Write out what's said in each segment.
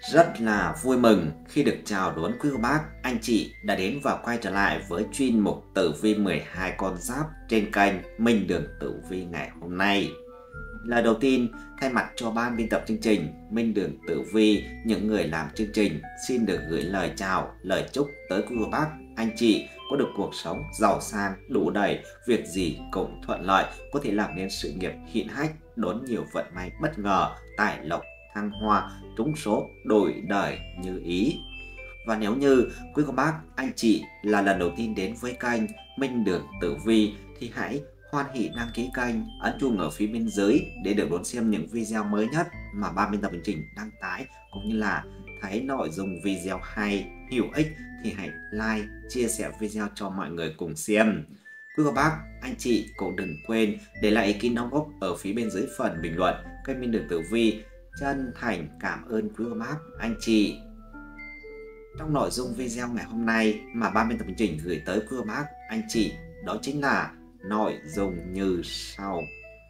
Rất là vui mừng khi được chào đón quý cô bác, anh chị đã đến và quay trở lại với chuyên mục tử vi 12 con giáp trên kênh Minh Đường Tử Vi ngày hôm nay. Lời đầu tiên, thay mặt cho ban biên tập chương trình Minh Đường Tử Vi, những người làm chương trình xin được gửi lời chào, lời chúc tới quý cô bác, anh chị có được cuộc sống giàu sang, đủ đầy, việc gì cũng thuận lợi, có thể làm nên sự nghiệp hiển hách, đón nhiều vận may bất ngờ, tài lộc thăng hoa, trúng số, đổi đời như ý. Và nếu như quý cô bác, anh chị là lần đầu tiên đến với kênh Minh Đường Tử Vi thì hãy hoan hỷ đăng ký kênh, ấn chuông ở phía bên dưới để được đón xem những video mới nhất mà ban biên tập chương trình đăng tải, cũng như là thấy nội dung video hay, hữu ích thì hãy like, chia sẻ video cho mọi người cùng xem. Quý cô bác, anh chị cũng đừng quên để lại ý kiến đóng góp ở phía bên dưới phần bình luận. Kênh Minh Đường Tử Vi chân thành cảm ơn quý cô bác, anh chị. Trong nội dung video ngày hôm nay mà ban biên tập chương trình gửi tới quý cô bác, anh chị, đó chính là nội dung như sau.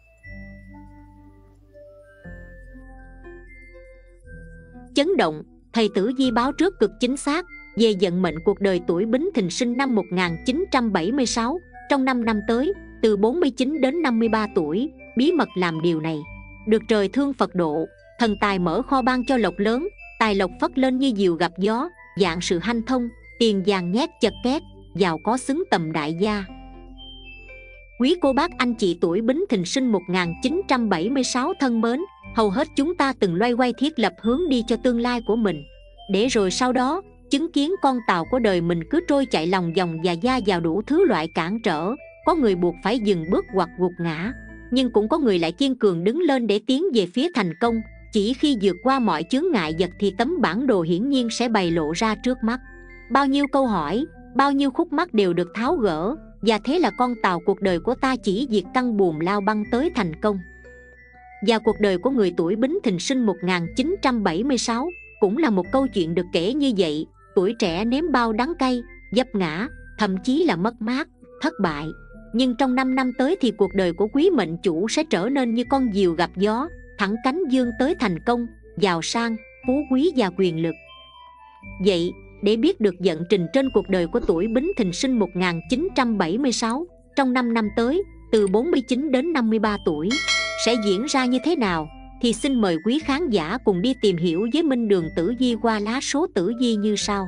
Chấn động, thầy Tử Vi báo trước cực chính xác về vận mệnh cuộc đời tuổi Bính Thìn sinh năm 1976 trong 5 năm tới, từ 49 đến 53 tuổi. Bí mật làm điều này, được trời thương Phật độ, thần tài mở kho ban cho lộc lớn, tài lộc phất lên như diều gặp gió, dạng sự hanh thông, tiền vàng nhét chật két, giàu có xứng tầm đại gia. Quý cô bác anh chị tuổi Bính Thìn sinh 1976 thân mến, hầu hết chúng ta từng loay hoay thiết lập hướng đi cho tương lai của mình, để rồi sau đó chứng kiến con tàu của đời mình cứ trôi chạy lòng vòng và va vào đủ thứ loại cản trở. Có người buộc phải dừng bước hoặc gục ngã, nhưng cũng có người lại kiên cường đứng lên để tiến về phía thành công. Chỉ khi vượt qua mọi chướng ngại vật thì tấm bản đồ hiển nhiên sẽ bày lộ ra trước mắt. Bao nhiêu câu hỏi, bao nhiêu khúc mắc đều được tháo gỡ, và thế là con tàu cuộc đời của ta chỉ việc căng buồm lao băng tới thành công. Và cuộc đời của người tuổi Bính Thìn sinh 1976 cũng là một câu chuyện được kể như vậy. Tuổi trẻ nếm bao đắng cay, vấp ngã, thậm chí là mất mát, thất bại. Nhưng trong 5 năm tới thì cuộc đời của quý mệnh chủ sẽ trở nên như con diều gặp gió, thẳng cánh vươn tới thành công, giàu sang, phú quý và quyền lực. Vậy, để biết được vận trình trên cuộc đời của tuổi Bính Thìn sinh 1976 trong 5 năm tới, từ 49 đến 53 tuổi, sẽ diễn ra như thế nào, thì xin mời quý khán giả cùng đi tìm hiểu với Minh Đường Tử Vi qua lá số tử vi như sau.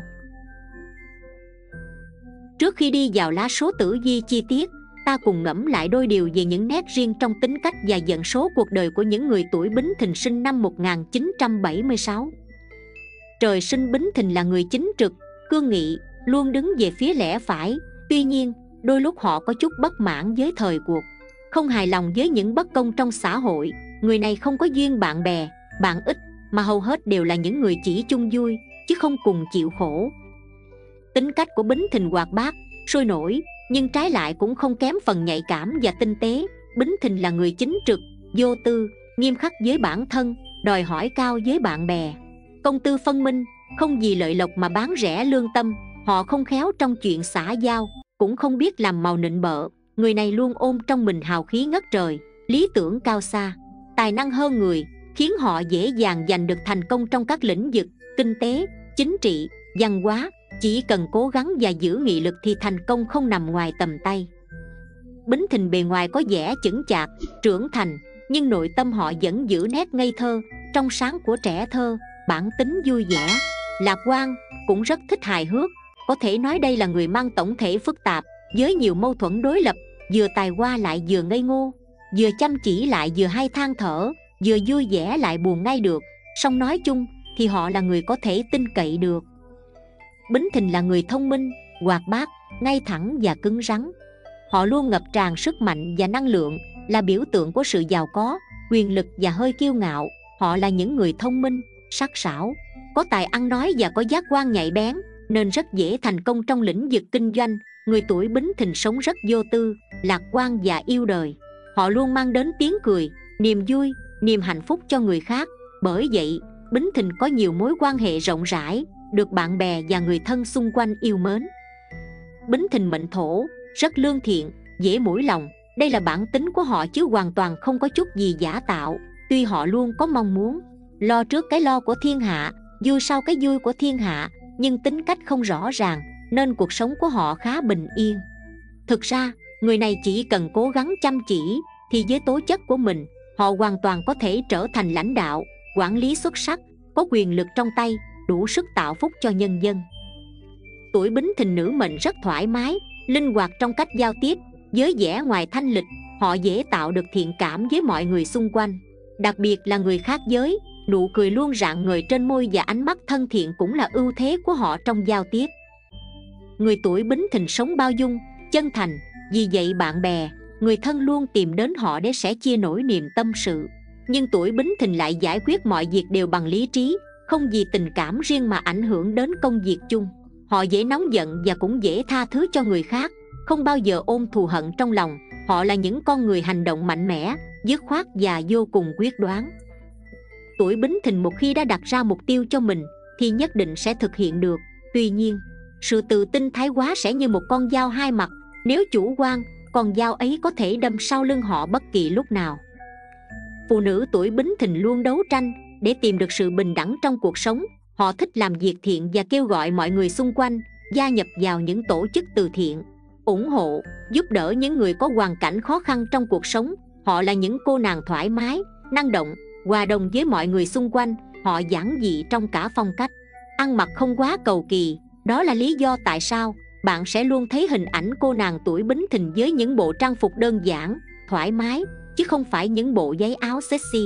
Trước khi đi vào lá số tử vi chi tiết, ta cùng ngẫm lại đôi điều về những nét riêng trong tính cách và vận số cuộc đời của những người tuổi Bính Thìn sinh năm 1976. Trời sinh Bính Thìn là người chính trực, cương nghị, luôn đứng về phía lẽ phải. Tuy nhiên, đôi lúc họ có chút bất mãn với thời cuộc, không hài lòng với những bất công trong xã hội. Người này không có duyên bạn bè, bạn ích, mà hầu hết đều là những người chỉ chung vui, chứ không cùng chịu khổ. Tính cách của Bính Thìn hoạt bát, sôi nổi, nhưng trái lại cũng không kém phần nhạy cảm và tinh tế. Bính Thìn là người chính trực, vô tư, nghiêm khắc với bản thân, đòi hỏi cao với bạn bè. Công tư phân minh, không vì lợi lộc mà bán rẻ lương tâm. Họ không khéo trong chuyện xã giao, cũng không biết làm màu nịnh bợ. Người này luôn ôm trong mình hào khí ngất trời, lý tưởng cao xa, tài năng hơn người, khiến họ dễ dàng giành được thành công trong các lĩnh vực kinh tế, chính trị, văn hóa. Chỉ cần cố gắng và giữ nghị lực thì thành công không nằm ngoài tầm tay. Bính Thìn bề ngoài có vẻ chững chạc, trưởng thành, nhưng nội tâm họ vẫn giữ nét ngây thơ, trong sáng của trẻ thơ. Bản tính vui vẻ, lạc quan, cũng rất thích hài hước. Có thể nói đây là người mang tổng thể phức tạp, với nhiều mâu thuẫn đối lập, vừa tài hoa lại vừa ngây ngô, vừa chăm chỉ lại vừa hay than thở, vừa vui vẻ lại buồn ngay được. Song nói chung thì họ là người có thể tin cậy được. Bính Thìn là người thông minh, hoạt bát, ngay thẳng và cứng rắn. Họ luôn ngập tràn sức mạnh và năng lượng, là biểu tượng của sự giàu có, quyền lực và hơi kiêu ngạo. Họ là những người thông minh, sắc sảo, có tài ăn nói và có giác quan nhạy bén, nên rất dễ thành công trong lĩnh vực kinh doanh. Người tuổi Bính Thìn sống rất vô tư, lạc quan và yêu đời. Họ luôn mang đến tiếng cười, niềm vui, niềm hạnh phúc cho người khác. Bởi vậy, Bính Thìn có nhiều mối quan hệ rộng rãi, được bạn bè và người thân xung quanh yêu mến. Bính Thìn mệnh thổ, rất lương thiện, dễ mũi lòng. Đây là bản tính của họ chứ hoàn toàn không có chút gì giả tạo. Tuy họ luôn có mong muốn lo trước cái lo của thiên hạ, vui sau cái vui của thiên hạ, nhưng tính cách không rõ ràng, nên cuộc sống của họ khá bình yên. Thực ra, người này chỉ cần cố gắng chăm chỉ, thì với tố chất của mình, họ hoàn toàn có thể trở thành lãnh đạo, quản lý xuất sắc, có quyền lực trong tay, đủ sức tạo phúc cho nhân dân. Tuổi Bính Thìn nữ mệnh rất thoải mái, linh hoạt trong cách giao tiếp, với vẻ ngoài thanh lịch, họ dễ tạo được thiện cảm với mọi người xung quanh. Đặc biệt là người khác giới, nụ cười luôn rạng ngời trên môi và ánh mắt thân thiện cũng là ưu thế của họ trong giao tiếp. Người tuổi Bính Thìn sống bao dung, chân thành, vì vậy bạn bè, người thân luôn tìm đến họ để sẻ chia nỗi niềm tâm sự. Nhưng tuổi Bính Thìn lại giải quyết mọi việc đều bằng lý trí, không vì tình cảm riêng mà ảnh hưởng đến công việc chung. Họ dễ nóng giận và cũng dễ tha thứ cho người khác, không bao giờ ôm thù hận trong lòng. Họ là những con người hành động mạnh mẽ, dứt khoát và vô cùng quyết đoán. Tuổi Bính Thìn một khi đã đặt ra mục tiêu cho mình thì nhất định sẽ thực hiện được. Tuy nhiên, sự tự tin thái quá sẽ như một con dao hai mặt. Nếu chủ quan, con dao ấy có thể đâm sau lưng họ bất kỳ lúc nào. Phụ nữ tuổi Bính Thìn luôn đấu tranh để tìm được sự bình đẳng trong cuộc sống. Họ thích làm việc thiện và kêu gọi mọi người xung quanh gia nhập vào những tổ chức từ thiện, ủng hộ, giúp đỡ những người có hoàn cảnh khó khăn trong cuộc sống. Họ là những cô nàng thoải mái, năng động, hòa đồng với mọi người xung quanh. Họ giản dị trong cả phong cách, ăn mặc không quá cầu kỳ. Đó là lý do tại sao bạn sẽ luôn thấy hình ảnh cô nàng tuổi Bính Thìn với những bộ trang phục đơn giản, thoải mái, chứ không phải những bộ váy áo sexy.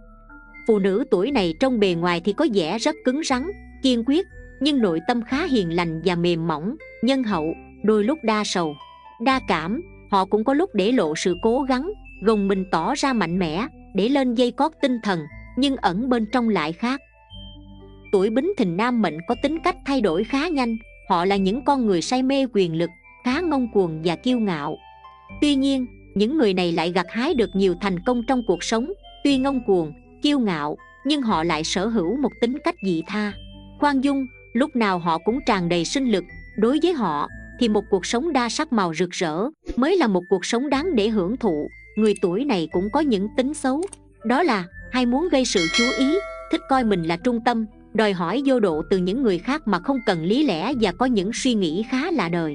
Phụ nữ tuổi này trong bề ngoài thì có vẻ rất cứng rắn, kiên quyết, nhưng nội tâm khá hiền lành và mềm mỏng, nhân hậu, đôi lúc đa sầu, đa cảm. Họ cũng có lúc để lộ sự cố gắng, gồng mình tỏ ra mạnh mẽ, để lên dây cót tinh thần, nhưng ẩn bên trong lại khác. Tuổi Bính Thìn nam mệnh có tính cách thay đổi khá nhanh. Họ là những con người say mê quyền lực, khá ngông cuồng và kiêu ngạo. Tuy nhiên, những người này lại gặt hái được nhiều thành công trong cuộc sống. Tuy ngông cuồng, kiêu ngạo, nhưng họ lại sở hữu một tính cách vị tha, khoan dung. Lúc nào họ cũng tràn đầy sinh lực. Đối với họ thì một cuộc sống đa sắc màu rực rỡ mới là một cuộc sống đáng để hưởng thụ. Người tuổi này cũng có những tính xấu, đó là hay muốn gây sự chú ý, thích coi mình là trung tâm, đòi hỏi vô độ từ những người khác mà không cần lý lẽ, và có những suy nghĩ khá lạ đời.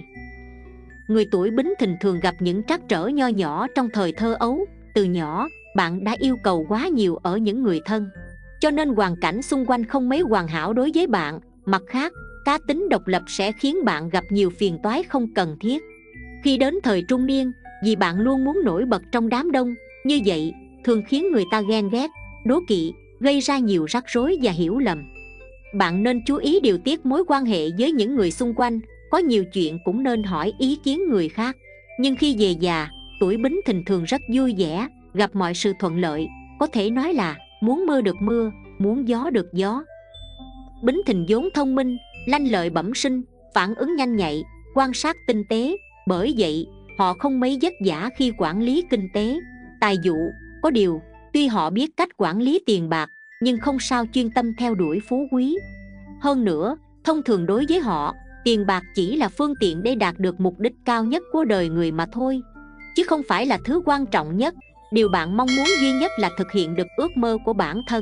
Người tuổi Bính Thìn thường gặp những trắc trở nho nhỏ trong thời thơ ấu. Từ nhỏ, bạn đã yêu cầu quá nhiều ở những người thân, cho nên hoàn cảnh xung quanh không mấy hoàn hảo đối với bạn. Mặt khác, cá tính độc lập sẽ khiến bạn gặp nhiều phiền toái không cần thiết. Khi đến thời trung niên, vì bạn luôn muốn nổi bật trong đám đông, như vậy thường khiến người ta ghen ghét, đố kỵ, gây ra nhiều rắc rối và hiểu lầm. Bạn nên chú ý điều tiết mối quan hệ với những người xung quanh. Có nhiều chuyện cũng nên hỏi ý kiến người khác. Nhưng khi về già, tuổi Bính Thìn thường rất vui vẻ, gặp mọi sự thuận lợi, có thể nói là muốn mưa được mưa, muốn gió được gió. Bính Thìn vốn thông minh, lanh lợi bẩm sinh, phản ứng nhanh nhạy, quan sát tinh tế. Bởi vậy, họ không mấy vất vả khi quản lý kinh tế, tài vụ. Có điều, tuy họ biết cách quản lý tiền bạc, nhưng không sao chuyên tâm theo đuổi phú quý. Hơn nữa, thông thường đối với họ, tiền bạc chỉ là phương tiện để đạt được mục đích cao nhất của đời người mà thôi, chứ không phải là thứ quan trọng nhất. Điều bạn mong muốn duy nhất là thực hiện được ước mơ của bản thân.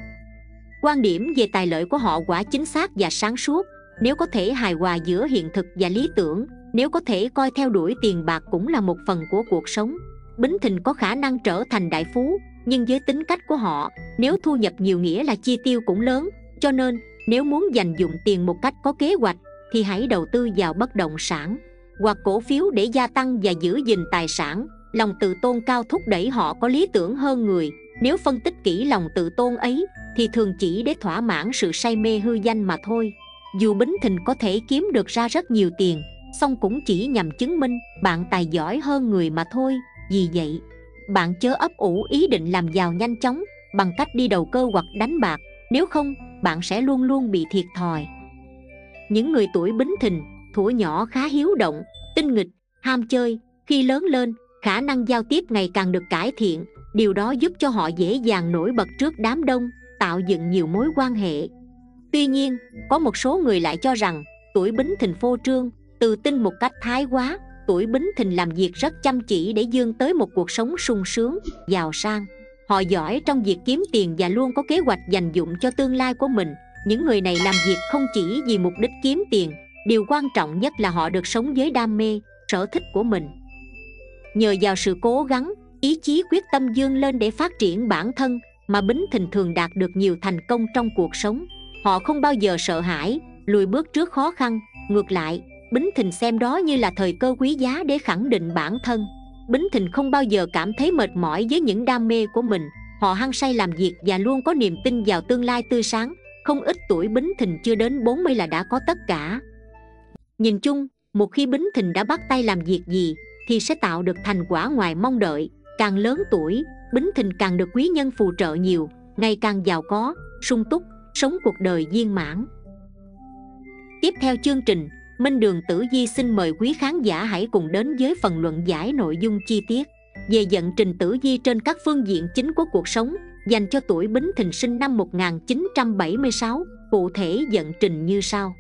Quan điểm về tài lợi của họ quả chính xác và sáng suốt. Nếu có thể hài hòa giữa hiện thực và lý tưởng, nếu có thể coi theo đuổi tiền bạc cũng là một phần của cuộc sống, Bính Thìn có khả năng trở thành đại phú. Nhưng với tính cách của họ, nếu thu nhập nhiều nghĩa là chi tiêu cũng lớn. Cho nên, nếu muốn dành dụm tiền một cách có kế hoạch, thì hãy đầu tư vào bất động sản hoặc cổ phiếu để gia tăng và giữ gìn tài sản. Lòng tự tôn cao thúc đẩy họ có lý tưởng hơn người. Nếu phân tích kỹ lòng tự tôn ấy, thì thường chỉ để thỏa mãn sự say mê hư danh mà thôi. Dù Bính Thìn có thể kiếm được ra rất nhiều tiền, song cũng chỉ nhằm chứng minh bạn tài giỏi hơn người mà thôi. Vì vậy, bạn chớ ấp ủ ý định làm giàu nhanh chóng bằng cách đi đầu cơ hoặc đánh bạc. Nếu không, bạn sẽ luôn luôn bị thiệt thòi. Những người tuổi Bính Thìn thuở nhỏ khá hiếu động, tinh nghịch, ham chơi. Khi lớn lên, khả năng giao tiếp ngày càng được cải thiện. Điều đó giúp cho họ dễ dàng nổi bật trước đám đông, tạo dựng nhiều mối quan hệ. Tuy nhiên, có một số người lại cho rằng tuổi Bính Thìn phô trương, tự tin một cách thái quá. Tuổi Bính Thìn làm việc rất chăm chỉ để vươn tới một cuộc sống sung sướng, giàu sang. Họ giỏi trong việc kiếm tiền và luôn có kế hoạch dành dụm cho tương lai của mình. Những người này làm việc không chỉ vì mục đích kiếm tiền, điều quan trọng nhất là họ được sống với đam mê, sở thích của mình. Nhờ vào sự cố gắng, ý chí quyết tâm vươn lên để phát triển bản thân mà Bính Thìn thường đạt được nhiều thành công trong cuộc sống. Họ không bao giờ sợ hãi, lùi bước trước khó khăn. Ngược lại, Bính Thìn xem đó như là thời cơ quý giá để khẳng định bản thân. Bính Thìn không bao giờ cảm thấy mệt mỏi với những đam mê của mình. Họ hăng say làm việc và luôn có niềm tin vào tương lai tươi sáng. Không ít tuổi Bính Thìn chưa đến 40 là đã có tất cả. Nhìn chung, một khi Bính Thìn đã bắt tay làm việc gì thì sẽ tạo được thành quả ngoài mong đợi. Càng lớn tuổi, Bính Thìn càng được quý nhân phù trợ nhiều, ngày càng giàu có, sung túc, sống cuộc đời viên mãn. Tiếp theo chương trình, Minh Đường Tử Vi xin mời quý khán giả hãy cùng đến với phần luận giải nội dung chi tiết về vận trình tử vi trên các phương diện chính của cuộc sống dành cho tuổi Bính Thìn sinh năm 1976. Cụ thể vận trình như sau.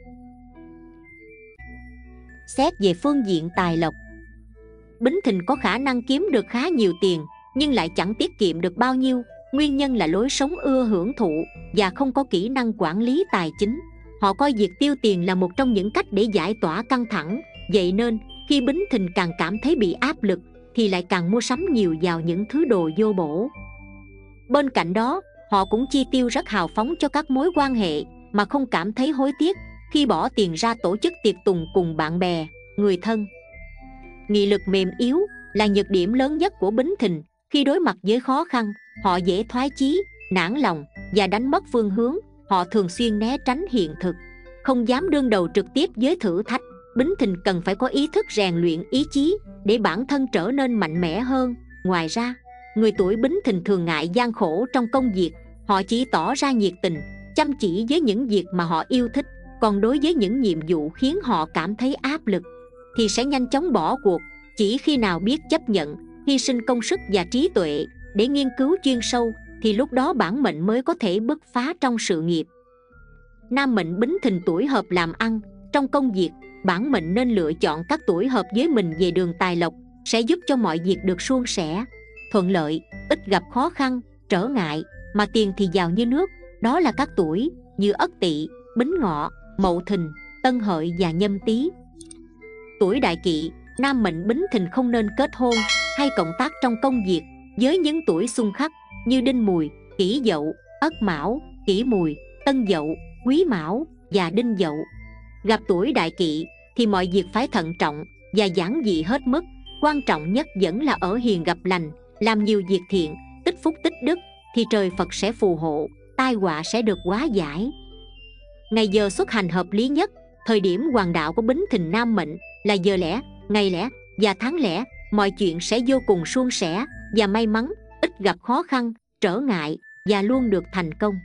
Xét về phương diện tài lộc, Bính Thìn có khả năng kiếm được khá nhiều tiền nhưng lại chẳng tiết kiệm được bao nhiêu. Nguyên nhân là lối sống ưa hưởng thụ và không có kỹ năng quản lý tài chính. Họ coi việc tiêu tiền là một trong những cách để giải tỏa căng thẳng. Vậy nên khi Bính Thìn càng cảm thấy bị áp lực thì lại càng mua sắm nhiều vào những thứ đồ vô bổ. Bên cạnh đó, họ cũng chi tiêu rất hào phóng cho các mối quan hệ mà không cảm thấy hối tiếc khi bỏ tiền ra tổ chức tiệc tùng cùng bạn bè, người thân. Nghị lực mềm yếu là nhược điểm lớn nhất của Bính Thìn. Khi đối mặt với khó khăn, họ dễ thoái chí, nản lòng và đánh mất phương hướng. Họ thường xuyên né tránh hiện thực, không dám đương đầu trực tiếp với thử thách. Bính Thìn cần phải có ý thức rèn luyện ý chí để bản thân trở nên mạnh mẽ hơn. Ngoài ra, người tuổi Bính Thìn thường ngại gian khổ trong công việc. Họ chỉ tỏ ra nhiệt tình, chăm chỉ với những việc mà họ yêu thích. Còn đối với những nhiệm vụ khiến họ cảm thấy áp lực thì sẽ nhanh chóng bỏ cuộc. Chỉ khi nào biết chấp nhận, hy sinh công sức và trí tuệ để nghiên cứu chuyên sâu thì lúc đó bản mệnh mới có thể bứt phá trong sự nghiệp. Nam mệnh Bính Thìn tuổi hợp làm ăn. Trong công việc, bản mệnh nên lựa chọn các tuổi hợp với mình về đường tài lộc, sẽ giúp cho mọi việc được suôn sẻ, thuận lợi, ít gặp khó khăn, trở ngại, mà tiền thì vào như nước. Đó là các tuổi như Ất Tỵ, Bính Ngọ, Mậu Thìn, Tân Hợi và Nhâm Tý. Tuổi Đại Kỵ, nam mệnh Bính Thìn không nên kết hôn hay cộng tác trong công việc với những tuổi xung khắc như Đinh Mùi, Kỷ Dậu, Ất Mão, Kỷ Mùi, Tân Dậu, Quý Mão và Đinh Dậu. Gặp tuổi Đại Kỵ thì mọi việc phải thận trọng và giản dị hết mức. Quan trọng nhất vẫn là ở hiền gặp lành, làm nhiều việc thiện, tích phúc tích đức thì trời Phật sẽ phù hộ, tai họa sẽ được hóa giải. Ngày giờ xuất hành hợp lý nhất, thời điểm hoàng đạo của Bính Thìn nam mệnh là giờ lẻ, ngày lẻ và tháng lẻ. Mọi chuyện sẽ vô cùng suôn sẻ và may mắn, ít gặp khó khăn, trở ngại và luôn được thành công.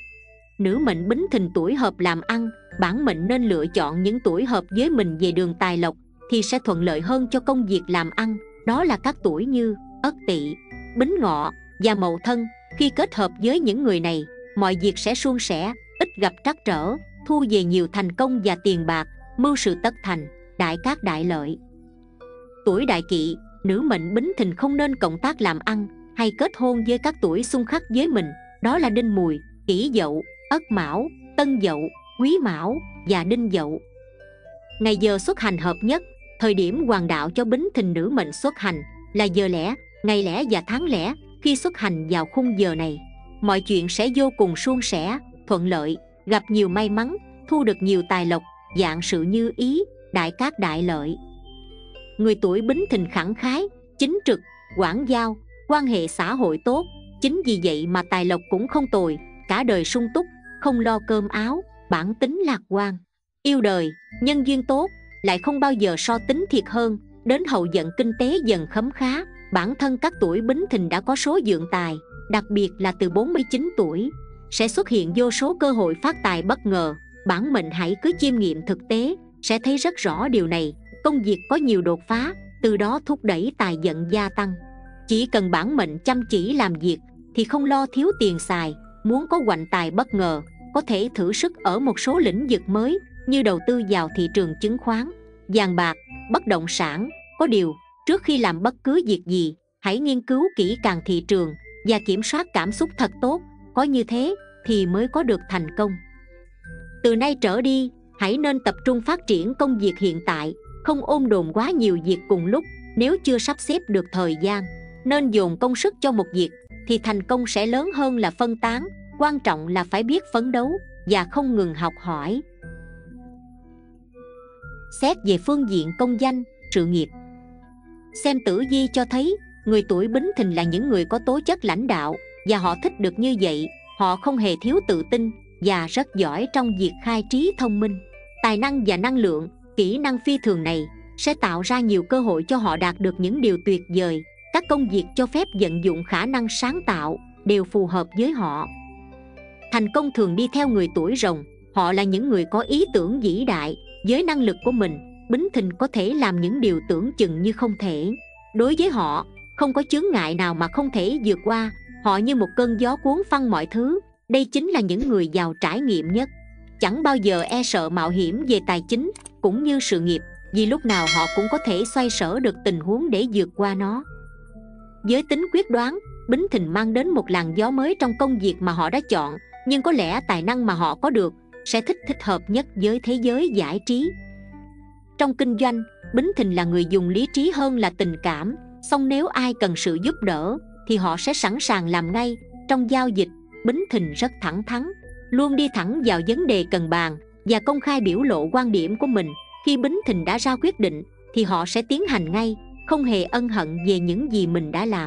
Nữ mệnh Bính Thìn tuổi hợp làm ăn, bản mệnh nên lựa chọn những tuổi hợp với mình về đường tài lộc thì sẽ thuận lợi hơn cho công việc làm ăn. Đó là các tuổi như Ất Tỵ, Bính Ngọ và Mậu Thân. Khi kết hợp với những người này, mọi việc sẽ suôn sẻ, ít gặp trắc trở, thu về nhiều thành công và tiền bạc, mưu sự tất thành, đại cát đại lợi. Tuổi Đại Kỵ, nữ mệnh Bính Thìn không nên cộng tác làm ăn hay kết hôn với các tuổi xung khắc với mình. Đó là Đinh Mùi, Kỷ Dậu, Ất Mão, Tân Dậu, Quý Mão và Đinh Dậu. Ngày giờ xuất hành hợp nhất, thời điểm hoàng đạo cho Bính Thìn nữ mệnh xuất hành là giờ lẻ, ngày lẻ và tháng lẻ. Khi xuất hành vào khung giờ này, mọi chuyện sẽ vô cùng suôn sẻ, thuận lợi, gặp nhiều may mắn, thu được nhiều tài lộc, vạn sự như ý, đại cát đại lợi. Người tuổi Bính Thìn khẳng khái, chính trực, quảng giao, quan hệ xã hội tốt. Chính vì vậy mà tài lộc cũng không tồi, cả đời sung túc, không lo cơm áo, bản tính lạc quan, yêu đời, nhân duyên tốt, lại không bao giờ so tính thiệt hơn. Đến hậu vận kinh tế dần khấm khá. Bản thân các tuổi Bính Thìn đã có số vượng tài, đặc biệt là từ 49 tuổi sẽ xuất hiện vô số cơ hội phát tài bất ngờ. Bản mệnh hãy cứ chiêm nghiệm thực tế sẽ thấy rất rõ điều này. Công việc có nhiều đột phá, từ đó thúc đẩy tài vận gia tăng. Chỉ cần bản mệnh chăm chỉ làm việc thì không lo thiếu tiền xài. Muốn có hoành tài bất ngờ, có thể thử sức ở một số lĩnh vực mới như đầu tư vào thị trường chứng khoán, vàng bạc, bất động sản. Có điều, trước khi làm bất cứ việc gì, hãy nghiên cứu kỹ càng thị trường và kiểm soát cảm xúc thật tốt. Có như thế thì mới có được thành công. Từ nay trở đi, hãy nên tập trung phát triển công việc hiện tại, không ôm đồm quá nhiều việc cùng lúc. Nếu chưa sắp xếp được thời gian, nên dồn công sức cho một việc thì thành công sẽ lớn hơn là phân tán. Quan trọng là phải biết phấn đấu và không ngừng học hỏi. Xét về phương diện công danh, sự nghiệp. Xem tử vi cho thấy người tuổi Bính Thìn là những người có tố chất lãnh đạo, và họ thích được như vậy. Họ không hề thiếu tự tin và rất giỏi trong việc khai trí thông minh. Tài năng và năng lượng, kỹ năng phi thường này sẽ tạo ra nhiều cơ hội cho họ đạt được những điều tuyệt vời. Các công việc cho phép vận dụng khả năng sáng tạo đều phù hợp với họ. Thành công thường đi theo người tuổi Rồng. Họ là những người có ý tưởng vĩ đại. Với năng lực của mình, Bính Thìn có thể làm những điều tưởng chừng như không thể. Đối với họ, không có chướng ngại nào mà không thể vượt qua. Họ như một cơn gió cuốn phăng mọi thứ. Đây chính là những người giàu trải nghiệm nhất. Chẳng bao giờ e sợ mạo hiểm về tài chính cũng như sự nghiệp, vì lúc nào họ cũng có thể xoay sở được tình huống để vượt qua nó. Với tính quyết đoán, Bính Thìn mang đến một làn gió mới trong công việc mà họ đã chọn. Nhưng có lẽ tài năng mà họ có được sẽ thích hợp nhất với thế giới giải trí. Trong kinh doanh, Bính Thìn là người dùng lý trí hơn là tình cảm. Song nếu ai cần sự giúp đỡ thì họ sẽ sẵn sàng làm ngay. Trong giao dịch, Bính Thìn rất thẳng thắn, luôn đi thẳng vào vấn đề cần bàn và công khai biểu lộ quan điểm của mình. Khi Bính Thìn đã ra quyết định thì họ sẽ tiến hành ngay, không hề ân hận về những gì mình đã làm.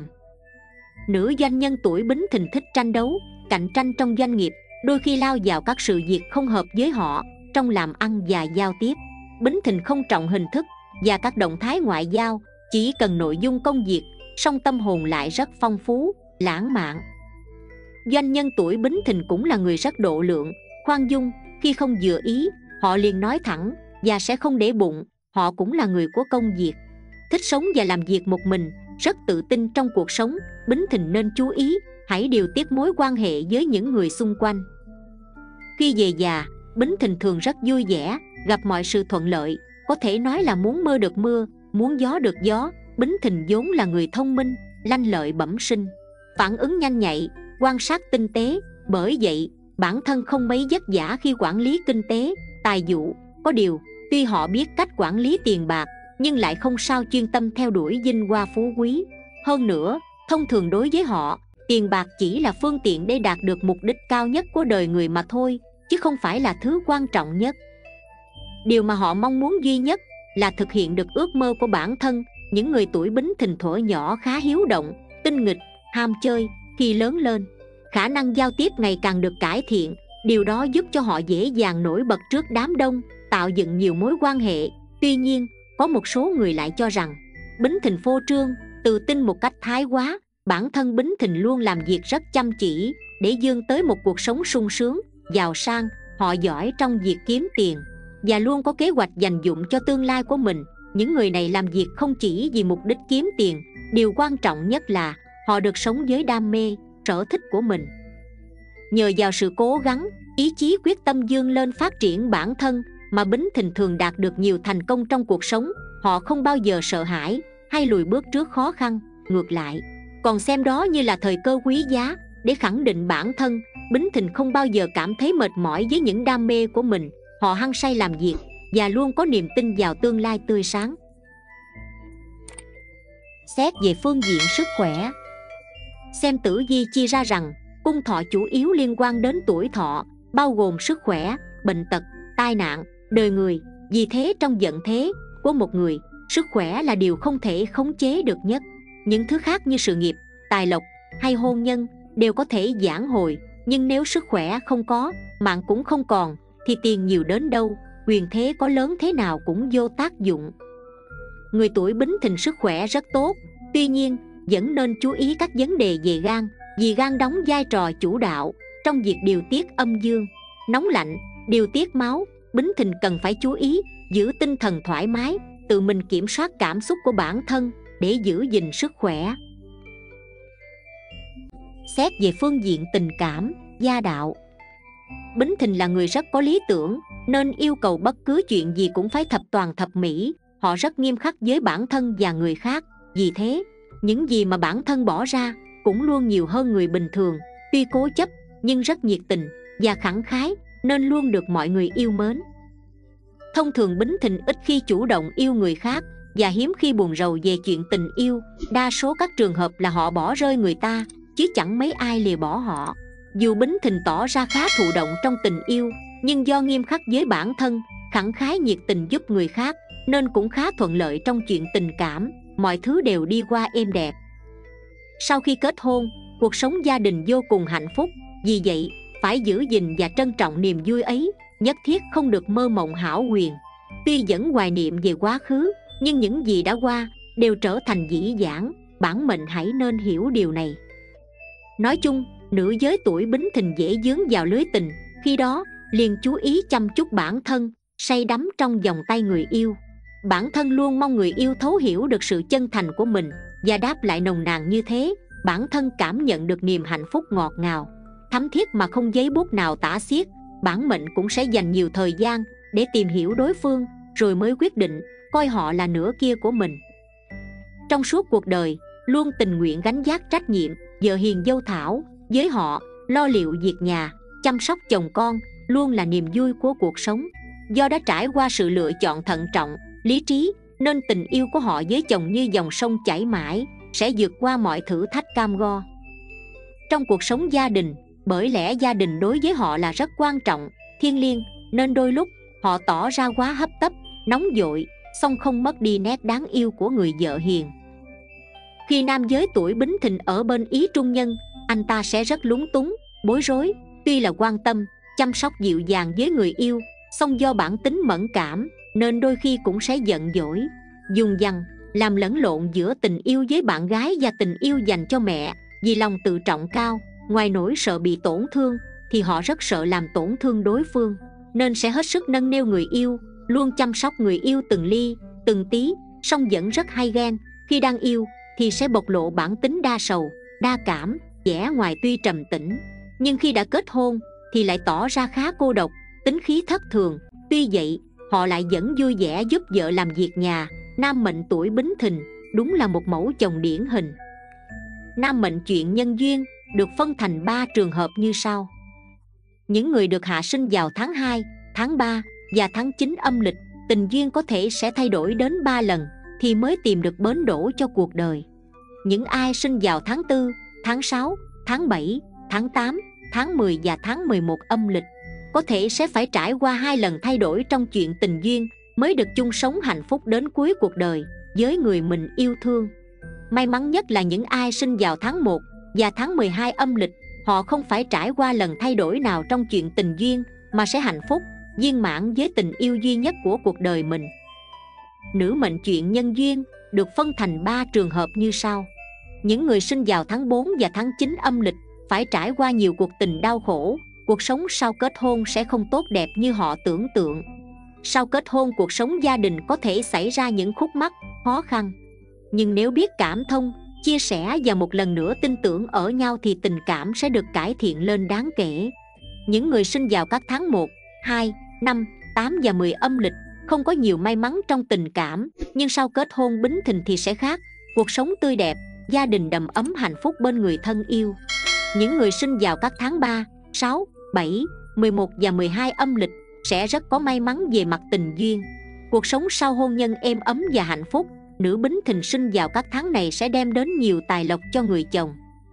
Nữ doanh nhân tuổi Bính Thìn thích tranh đấu, cạnh tranh trong doanh nghiệp, đôi khi lao vào các sự việc không hợp với họ trong làm ăn và giao tiếp. Bính Thìn không trọng hình thức và các động thái ngoại giao, chỉ cần nội dung công việc, song tâm hồn lại rất phong phú, lãng mạn. Doanh nhân tuổi Bính Thìn cũng là người rất độ lượng, khoan dung. Khi không vừa ý, họ liền nói thẳng và sẽ không để bụng. Họ cũng là người của công việc, thích sống và làm việc một mình, rất tự tin trong cuộc sống. Bính Thìn nên chú ý, hãy điều tiết mối quan hệ với những người xung quanh. Khi về già, Bính Thìn thường rất vui vẻ, gặp mọi sự thuận lợi, có thể nói là muốn mưa được mưa, muốn gió được gió. Bính Thìn vốn là người thông minh, lanh lợi bẩm sinh, phản ứng nhanh nhạy, quan sát tinh tế. Bởi vậy, bản thân không mấy vất vả khi quản lý kinh tế, tài vụ. Có điều, tuy họ biết cách quản lý tiền bạc, nhưng lại không sao chuyên tâm theo đuổi vinh hoa phú quý. Hơn nữa, thông thường đối với họ, tiền bạc chỉ là phương tiện để đạt được mục đích cao nhất của đời người mà thôi, chứ không phải là thứ quan trọng nhất. Điều mà họ mong muốn duy nhất là thực hiện được ước mơ của bản thân. Những người tuổi Bính Thìn thuở nhỏ khá hiếu động, tinh nghịch, ham chơi. Khi lớn lên, khả năng giao tiếp ngày càng được cải thiện. Điều đó giúp cho họ dễ dàng nổi bật trước đám đông, tạo dựng nhiều mối quan hệ. Tuy nhiên, có một số người lại cho rằng Bính Thìn phô trương, tự tin một cách thái quá. Bản thân Bính Thìn luôn làm việc rất chăm chỉ để vươn tới một cuộc sống sung sướng, giàu sang. Họ giỏi trong việc kiếm tiền và luôn có kế hoạch dành dụm cho tương lai của mình. Những người này làm việc không chỉ vì mục đích kiếm tiền, điều quan trọng nhất là họ được sống với đam mê, sở thích của mình. Nhờ vào sự cố gắng, ý chí quyết tâm vươn lên phát triển bản thân mà Bính Thìn thường đạt được nhiều thành công trong cuộc sống. Họ không bao giờ sợ hãi hay lùi bước trước khó khăn, ngược lại, còn xem đó như là thời cơ quý giá để khẳng định bản thân. Bính Thìn không bao giờ cảm thấy mệt mỏi với những đam mê của mình. Họ hăng say làm việc và luôn có niềm tin vào tương lai tươi sáng. Xét về phương diện sức khỏe, xem tử vi chia ra rằng cung thọ chủ yếu liên quan đến tuổi thọ, bao gồm sức khỏe, bệnh tật, tai nạn, đời người. Vì thế trong vận thế của một người, sức khỏe là điều không thể khống chế được nhất. Những thứ khác như sự nghiệp, tài lộc hay hôn nhân đều có thể vãn hồi, nhưng nếu sức khỏe không có, mạng cũng không còn, thì tiền nhiều đến đâu, quyền thế có lớn thế nào cũng vô tác dụng. Người tuổi Bính Thìn sức khỏe rất tốt, tuy nhiên vẫn nên chú ý các vấn đề về gan, vì gan đóng vai trò chủ đạo trong việc điều tiết âm dương, nóng lạnh, điều tiết máu. Bính Thìn cần phải chú ý giữ tinh thần thoải mái, tự mình kiểm soát cảm xúc của bản thân để giữ gìn sức khỏe. Xét về phương diện tình cảm, gia đạo, Bính Thìn là người rất có lý tưởng, nên yêu cầu bất cứ chuyện gì cũng phải thập toàn thập mỹ. Họ rất nghiêm khắc với bản thân và người khác. Vì thế, những gì mà bản thân bỏ ra cũng luôn nhiều hơn người bình thường. Tuy cố chấp nhưng rất nhiệt tình và khẳng khái. nên luôn được mọi người yêu mến. Thông thường Bính Thìn ít khi chủ động yêu người khác và hiếm khi buồn rầu về chuyện tình yêu. Đa số các trường hợp là họ bỏ rơi người ta, chứ chẳng mấy ai lìa bỏ họ. Dù Bính Thìn tỏ ra khá thụ động trong tình yêu, nhưng do nghiêm khắc với bản thân, khẳng khái nhiệt tình giúp người khác, nên cũng khá thuận lợi trong chuyện tình cảm. Mọi thứ đều đi qua êm đẹp. Sau khi kết hôn, cuộc sống gia đình vô cùng hạnh phúc. Vì vậy, phải giữ gìn và trân trọng niềm vui ấy, nhất thiết không được mơ mộng hão huyền. Tuy vẫn hoài niệm về quá khứ, nhưng những gì đã qua đều trở thành dĩ vãng. Bản mệnh hãy nên hiểu điều này. Nói chung, nữ giới tuổi Bính Thìn dễ vướng vào lưới tình. Khi đó, liền chú ý chăm chút bản thân, say đắm trong vòng tay người yêu. Bản thân luôn mong người yêu thấu hiểu được sự chân thành của mình và đáp lại nồng nàn như thế. Bản thân cảm nhận được niềm hạnh phúc ngọt ngào, thấm thiết mà không giấy bút nào tả xiết. Bản mệnh cũng sẽ dành nhiều thời gian để tìm hiểu đối phương, rồi mới quyết định coi họ là nửa kia của mình. Trong suốt cuộc đời, luôn tình nguyện gánh vác trách nhiệm vợ hiền dâu thảo với họ, lo liệu việc nhà, chăm sóc chồng con, luôn là niềm vui của cuộc sống. Do đã trải qua sự lựa chọn thận trọng, lý trí, nên tình yêu của họ với chồng như dòng sông chảy mãi, sẽ vượt qua mọi thử thách cam go. Trong cuộc sống gia đình, bởi lẽ gia đình đối với họ là rất quan trọng, thiêng liêng, nên đôi lúc họ tỏ ra quá hấp tấp, nóng vội, song không mất đi nét đáng yêu của người vợ hiền. Khi nam giới tuổi Bính Thìn ở bên ý trung nhân, anh ta sẽ rất lúng túng, bối rối. Tuy là quan tâm, chăm sóc dịu dàng với người yêu, song do bản tính mẫn cảm, nên đôi khi cũng sẽ giận dỗi, dùng dằng, làm lẫn lộn giữa tình yêu với bạn gái và tình yêu dành cho mẹ. Vì lòng tự trọng cao, ngoài nỗi sợ bị tổn thương, thì họ rất sợ làm tổn thương đối phương, nên sẽ hết sức nâng niu người yêu, luôn chăm sóc người yêu từng ly, từng tí. Song vẫn rất hay ghen. Khi đang yêu thì sẽ bộc lộ bản tính đa sầu, đa cảm, vẻ ngoài tuy trầm tĩnh, nhưng khi đã kết hôn thì lại tỏ ra khá cô độc, tính khí thất thường. Tuy vậy, họ lại vẫn vui vẻ giúp vợ làm việc nhà. Nam mệnh tuổi Bính Thìn đúng là một mẫu chồng điển hình. Nam mệnh chuyện nhân duyên được phân thành 3 trường hợp như sau. Những người được hạ sinh vào tháng 2, tháng 3 và tháng 9 âm lịch, tình duyên có thể sẽ thay đổi đến 3 lần thì mới tìm được bến đỗ cho cuộc đời. Những ai sinh vào tháng 4, tháng 6, tháng 7, tháng 8, tháng 10 và tháng 11 âm lịch có thể sẽ phải trải qua 2 lần thay đổi trong chuyện tình duyên mới được chung sống hạnh phúc đến cuối cuộc đời với người mình yêu thương. May mắn nhất là những ai sinh vào tháng 1 và tháng 12 âm lịch, họ không phải trải qua lần thay đổi nào trong chuyện tình duyên mà sẽ hạnh phúc, viên mãn với tình yêu duy nhất của cuộc đời mình. Nữ mệnh chuyện nhân duyên được phân thành 3 trường hợp như sau. Những người sinh vào tháng 4 và tháng 9 âm lịch phải trải qua nhiều cuộc tình đau khổ. Cuộc sống sau kết hôn sẽ không tốt đẹp như họ tưởng tượng. Sau kết hôn, cuộc sống gia đình có thể xảy ra những khúc mắc, khó khăn. Nhưng nếu biết cảm thông, chia sẻ và một lần nữa tin tưởng ở nhau thì tình cảm sẽ được cải thiện lên đáng kể. Những người sinh vào các tháng 1, 2, 5, 8 và 10 âm lịch không có nhiều may mắn trong tình cảm, nhưng sau kết hôn Bính Thìn thì sẽ khác. Cuộc sống tươi đẹp, gia đình đầm ấm hạnh phúc bên người thân yêu. Những người sinh vào các tháng 3, 6, 7, 11 và 12 âm lịch sẽ rất có may mắn về mặt tình duyên. Cuộc sống sau hôn nhân êm ấm và hạnh phúc. Nữ Bính Thìn sinh vào các tháng này sẽ đem đến nhiều tài lộc cho người chồng.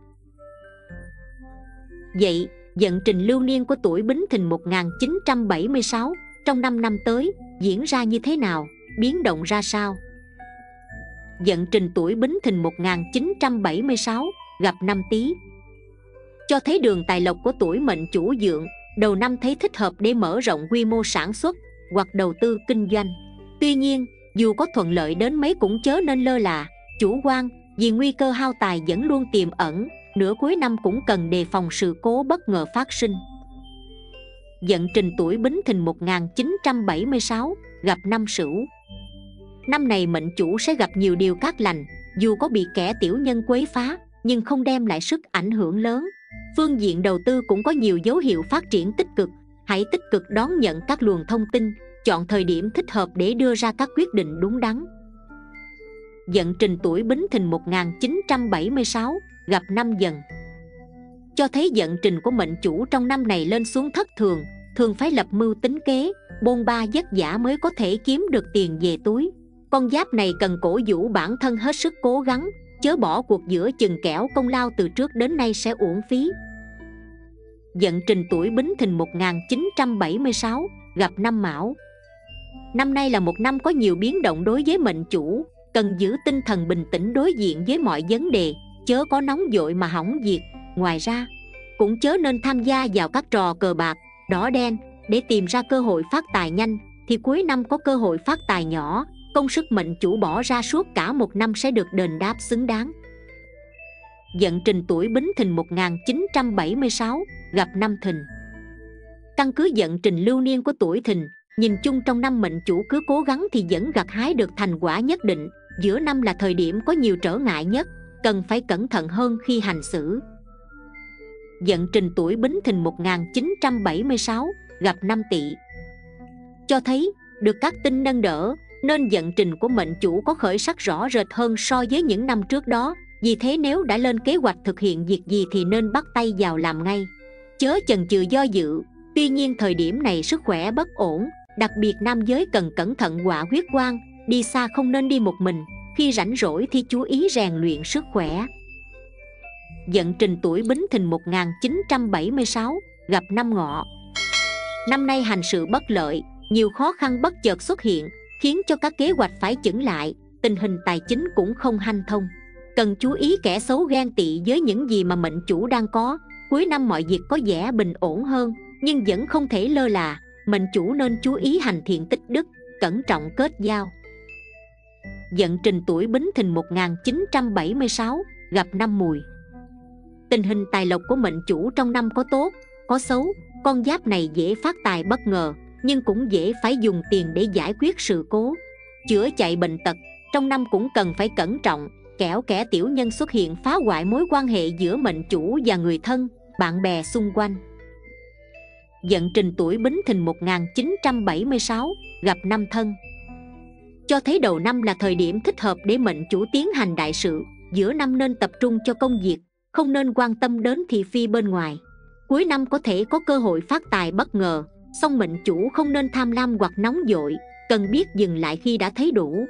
Vậy, vận trình lưu niên của tuổi Bính Thìn 1976 trong 5 năm tới diễn ra như thế nào, biến động ra sao? Vận trình tuổi Bính Thìn 1976 gặp năm Tý cho thấy đường tài lộc của tuổi mệnh chủ Dượng. Đầu năm thấy thích hợp để mở rộng quy mô sản xuất hoặc đầu tư kinh doanh. Tuy nhiên, dù có thuận lợi đến mấy cũng chớ nên lơ là, chủ quan, vì nguy cơ hao tài vẫn luôn tiềm ẩn. Nửa cuối năm cũng cần đề phòng sự cố bất ngờ phát sinh. Vận trình tuổi Bính Thìn 1976 gặp năm Sửu. Năm này mệnh chủ sẽ gặp nhiều điều cát lành, dù có bị kẻ tiểu nhân quấy phá nhưng không đem lại sức ảnh hưởng lớn. Phương diện đầu tư cũng có nhiều dấu hiệu phát triển tích cực. Hãy tích cực đón nhận các luồng thông tin, chọn thời điểm thích hợp để đưa ra các quyết định đúng đắn. Vận trình tuổi Bính Thìn 1976 gặp năm Dần cho thấy vận trình của mệnh chủ trong năm này lên xuống thất thường. thường phải lập mưu tính kế, bôn ba vất vả mới có thể kiếm được tiền về túi. Con giáp này cần cổ vũ bản thân hết sức cố gắng, chớ bỏ cuộc giữa chừng, kẻo công lao từ trước đến nay sẽ uổng phí. Vận trình tuổi Bính Thìn 1976, gặp năm Mão. Năm nay là một năm có nhiều biến động đối với mệnh chủ, cần giữ tinh thần bình tĩnh đối diện với mọi vấn đề, chớ có nóng vội mà hỏng việc. Ngoài ra, cũng chớ nên tham gia vào các trò cờ bạc, đỏ đen để tìm ra cơ hội phát tài nhanh, thì cuối năm có cơ hội phát tài nhỏ, công sức mệnh chủ bỏ ra suốt cả một năm sẽ được đền đáp xứng đáng. Vận trình tuổi Bính Thìn 1976, gặp năm Thìn. Căn cứ vận trình lưu niên của tuổi Thìn, nhìn chung trong năm mệnh chủ cứ cố gắng thì vẫn gặt hái được thành quả nhất định. Giữa năm là thời điểm có nhiều trở ngại nhất, cần phải cẩn thận hơn khi hành xử. Vận trình tuổi Bính Thìn 1976, gặp năm Tỵ. Cho thấy được các tinh nâng đỡ, nên vận trình của mệnh chủ có khởi sắc rõ rệt hơn so với những năm trước đó. Vì thế nếu đã lên kế hoạch thực hiện việc gì thì nên bắt tay vào làm ngay, chớ chần chừ do dự. Tuy nhiên thời điểm này sức khỏe bất ổn, đặc biệt nam giới cần cẩn thận họa huyết quang, đi xa không nên đi một mình, khi rảnh rỗi thì chú ý rèn luyện sức khỏe. Vận trình tuổi Bính Thìn 1976, gặp năm Ngọ. Năm nay hành sự bất lợi, nhiều khó khăn bất chợt xuất hiện, khiến cho các kế hoạch phải chững lại, tình hình tài chính cũng không hanh thông. Cần chú ý kẻ xấu ghen tị với những gì mà mệnh chủ đang có. Cuối năm mọi việc có vẻ bình ổn hơn, nhưng vẫn không thể lơ là, mệnh chủ nên chú ý hành thiện tích đức, cẩn trọng kết giao. Vận trình tuổi Bính Thìn 1976, gặp năm Mùi. Tình hình tài lộc của mệnh chủ trong năm có tốt, có xấu. Con giáp này dễ phát tài bất ngờ, nhưng cũng dễ phải dùng tiền để giải quyết sự cố, chữa chạy bệnh tật. Trong năm cũng cần phải cẩn trọng, kẻo kẻ tiểu nhân xuất hiện phá hoại mối quan hệ giữa mệnh chủ và người thân, bạn bè xung quanh. Vận trình tuổi Bính Thìn 1976, gặp năm Thân. Cho thấy đầu năm là thời điểm thích hợp để mệnh chủ tiến hành đại sự. Giữa năm nên tập trung cho công việc, không nên quan tâm đến thị phi bên ngoài. Cuối năm có thể có cơ hội phát tài bất ngờ, song mệnh chủ không nên tham lam hoặc nóng vội, cần biết dừng lại khi đã thấy đủ.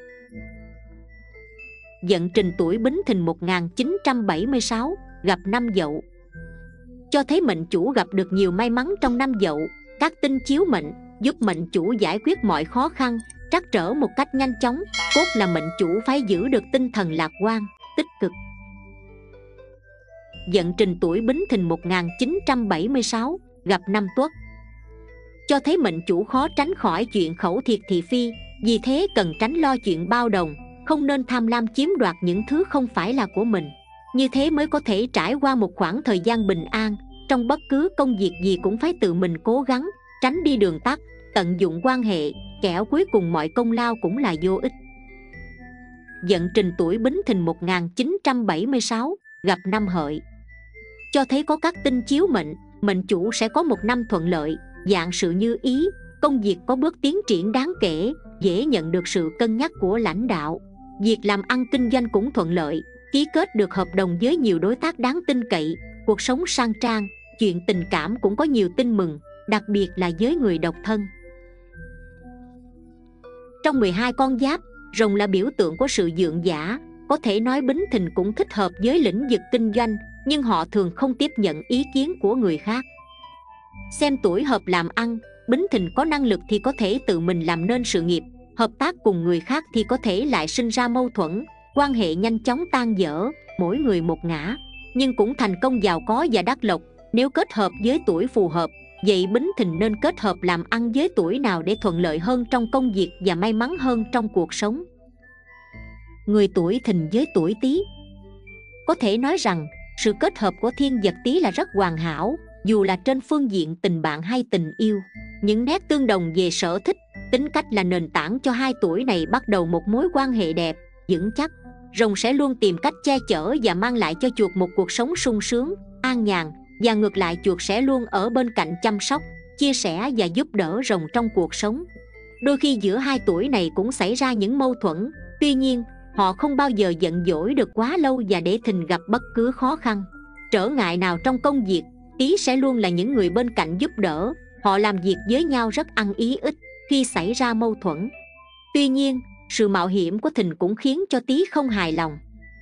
Vận trình tuổi Bính Thìn 1976, gặp năm Dậu. Cho thấy mệnh chủ gặp được nhiều may mắn trong năm Dậu. Các tinh chiếu mệnh giúp mệnh chủ giải quyết mọi khó khăn, trắc trở một cách nhanh chóng. Cốt là mệnh chủ phải giữ được tinh thần lạc quan, tích cực. Vận trình tuổi Bính Thìn 1976, gặp năm Tuất. Cho thấy mệnh chủ khó tránh khỏi chuyện khẩu thiệt thị phi, vì thế cần tránh lo chuyện bao đồng, không nên tham lam chiếm đoạt những thứ không phải là của mình. Như thế mới có thể trải qua một khoảng thời gian bình an. Trong bất cứ công việc gì cũng phải tự mình cố gắng, tránh đi đường tắt, tận dụng quan hệ, kẻo cuối cùng mọi công lao cũng là vô ích. Vận trình tuổi Bính Thìn 1976, gặp năm Hợi. Cho thấy có các tinh chiếu mệnh, mệnh chủ sẽ có một năm thuận lợi, vạn sự như ý, công việc có bước tiến triển đáng kể, dễ nhận được sự cân nhắc của lãnh đạo. Việc làm ăn kinh doanh cũng thuận lợi, ký kết được hợp đồng với nhiều đối tác đáng tin cậy, cuộc sống sang trang, chuyện tình cảm cũng có nhiều tin mừng, đặc biệt là với người độc thân. Trong 12 con giáp, rồng là biểu tượng của sự vượng vã, có thể nói Bính Thìn cũng thích hợp với lĩnh vực kinh doanh, nhưng họ thường không tiếp nhận ý kiến của người khác. Xem tuổi hợp làm ăn, Bính Thìn có năng lực thì có thể tự mình làm nên sự nghiệp, hợp tác cùng người khác thì có thể lại sinh ra mâu thuẫn, quan hệ nhanh chóng tan vỡ, mỗi người một ngả, nhưng cũng thành công giàu có và đắc lộc. Nếu kết hợp với tuổi phù hợp, vậy Bính Thìn nên kết hợp làm ăn với tuổi nào để thuận lợi hơn trong công việc và may mắn hơn trong cuộc sống? Người tuổi Thìn với tuổi Tý. Có thể nói rằng sự kết hợp của thiên vật Tý là rất hoàn hảo, dù là trên phương diện tình bạn hay tình yêu. Những nét tương đồng về sở thích, tính cách là nền tảng cho hai tuổi này bắt đầu một mối quan hệ đẹp, vững chắc. Rồng sẽ luôn tìm cách che chở và mang lại cho chuột một cuộc sống sung sướng, an nhàn, và ngược lại chuột sẽ luôn ở bên cạnh chăm sóc, chia sẻ và giúp đỡ rồng trong cuộc sống. Đôi khi giữa hai tuổi này cũng xảy ra những mâu thuẫn, tuy nhiên họ không bao giờ giận dỗi được quá lâu và để Thìn gặp bất cứ khó khăn, trở ngại nào trong công việc. Tý sẽ luôn là những người bên cạnh giúp đỡ, Họ làm việc với nhau rất ăn ý, ít khi xảy ra mâu thuẫn. Tuy nhiên, sự mạo hiểm của Thìn cũng khiến cho Tý không hài lòng.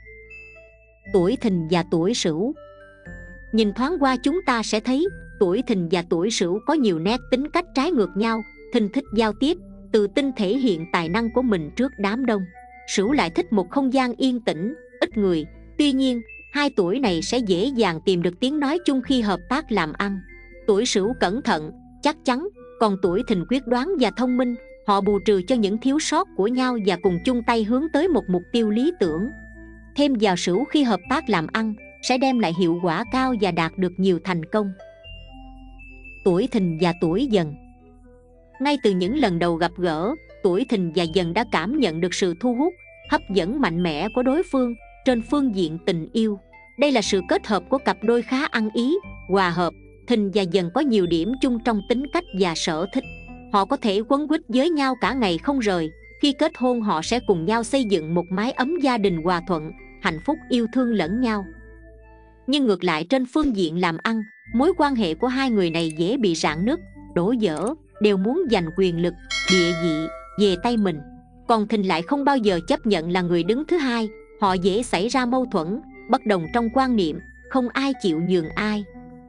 Tuổi Thìn và tuổi Sửu. Nhìn thoáng qua chúng ta sẽ thấy tuổi Thìn và tuổi Sửu có nhiều nét tính cách trái ngược nhau. Thìn thích giao tiếp, tự tin thể hiện tài năng của mình trước đám đông. Sửu lại thích một không gian yên tĩnh, ít người. Tuy nhiên, hai tuổi này sẽ dễ dàng tìm được tiếng nói chung khi hợp tác làm ăn. Tuổi Sửu cẩn thận, chắc chắn, còn tuổi Thìn quyết đoán và thông minh. Họ bù trừ cho những thiếu sót của nhau và cùng chung tay hướng tới một mục tiêu lý tưởng. Thêm vào Sửu khi hợp tác làm ăn sẽ đem lại hiệu quả cao và đạt được nhiều thành công. Tuổi Thìn và tuổi Dần. Ngay từ những lần đầu gặp gỡ, tuổi Thìn và Dần đã cảm nhận được sự thu hút, hấp dẫn mạnh mẽ của đối phương trên phương diện tình yêu. Đây là sự kết hợp của cặp đôi khá ăn ý, hòa hợp. Thìn và Dần có nhiều điểm chung trong tính cách và sở thích. Họ có thể quấn quýt với nhau cả ngày không rời. Khi kết hôn họ sẽ cùng nhau xây dựng một mái ấm gia đình hòa thuận, hạnh phúc, yêu thương lẫn nhau. Nhưng ngược lại, trên phương diện làm ăn, mối quan hệ của hai người này dễ bị rạn nứt, đổ vỡ, đều muốn giành quyền lực, địa vị về tay mình. Còn Thìn lại không bao giờ chấp nhận là người đứng thứ hai. Họ dễ xảy ra mâu thuẫn, bất đồng trong quan niệm, không ai chịu nhường ai.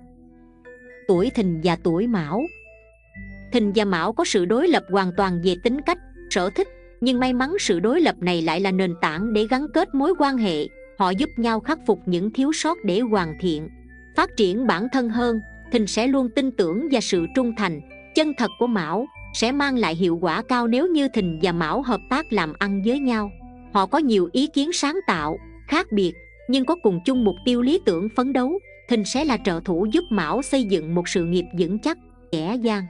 Tuổi Thìn và tuổi Mão. Thìn và Mão có sự đối lập hoàn toàn về tính cách, sở thích. Nhưng may mắn sự đối lập này lại là nền tảng để gắn kết mối quan hệ. Họ giúp nhau khắc phục những thiếu sót để hoàn thiện, phát triển bản thân hơn. Thìn sẽ luôn tin tưởng vào sự trung thành, chân thật của Mão sẽ mang lại hiệu quả cao nếu như Thìn và Mão hợp tác làm ăn với nhau. Họ có nhiều ý kiến sáng tạo, khác biệt, nhưng có cùng chung mục tiêu lý tưởng phấn đấu. Thìn sẽ là trợ thủ giúp Mão xây dựng một sự nghiệp vững chắc, dễ dàng.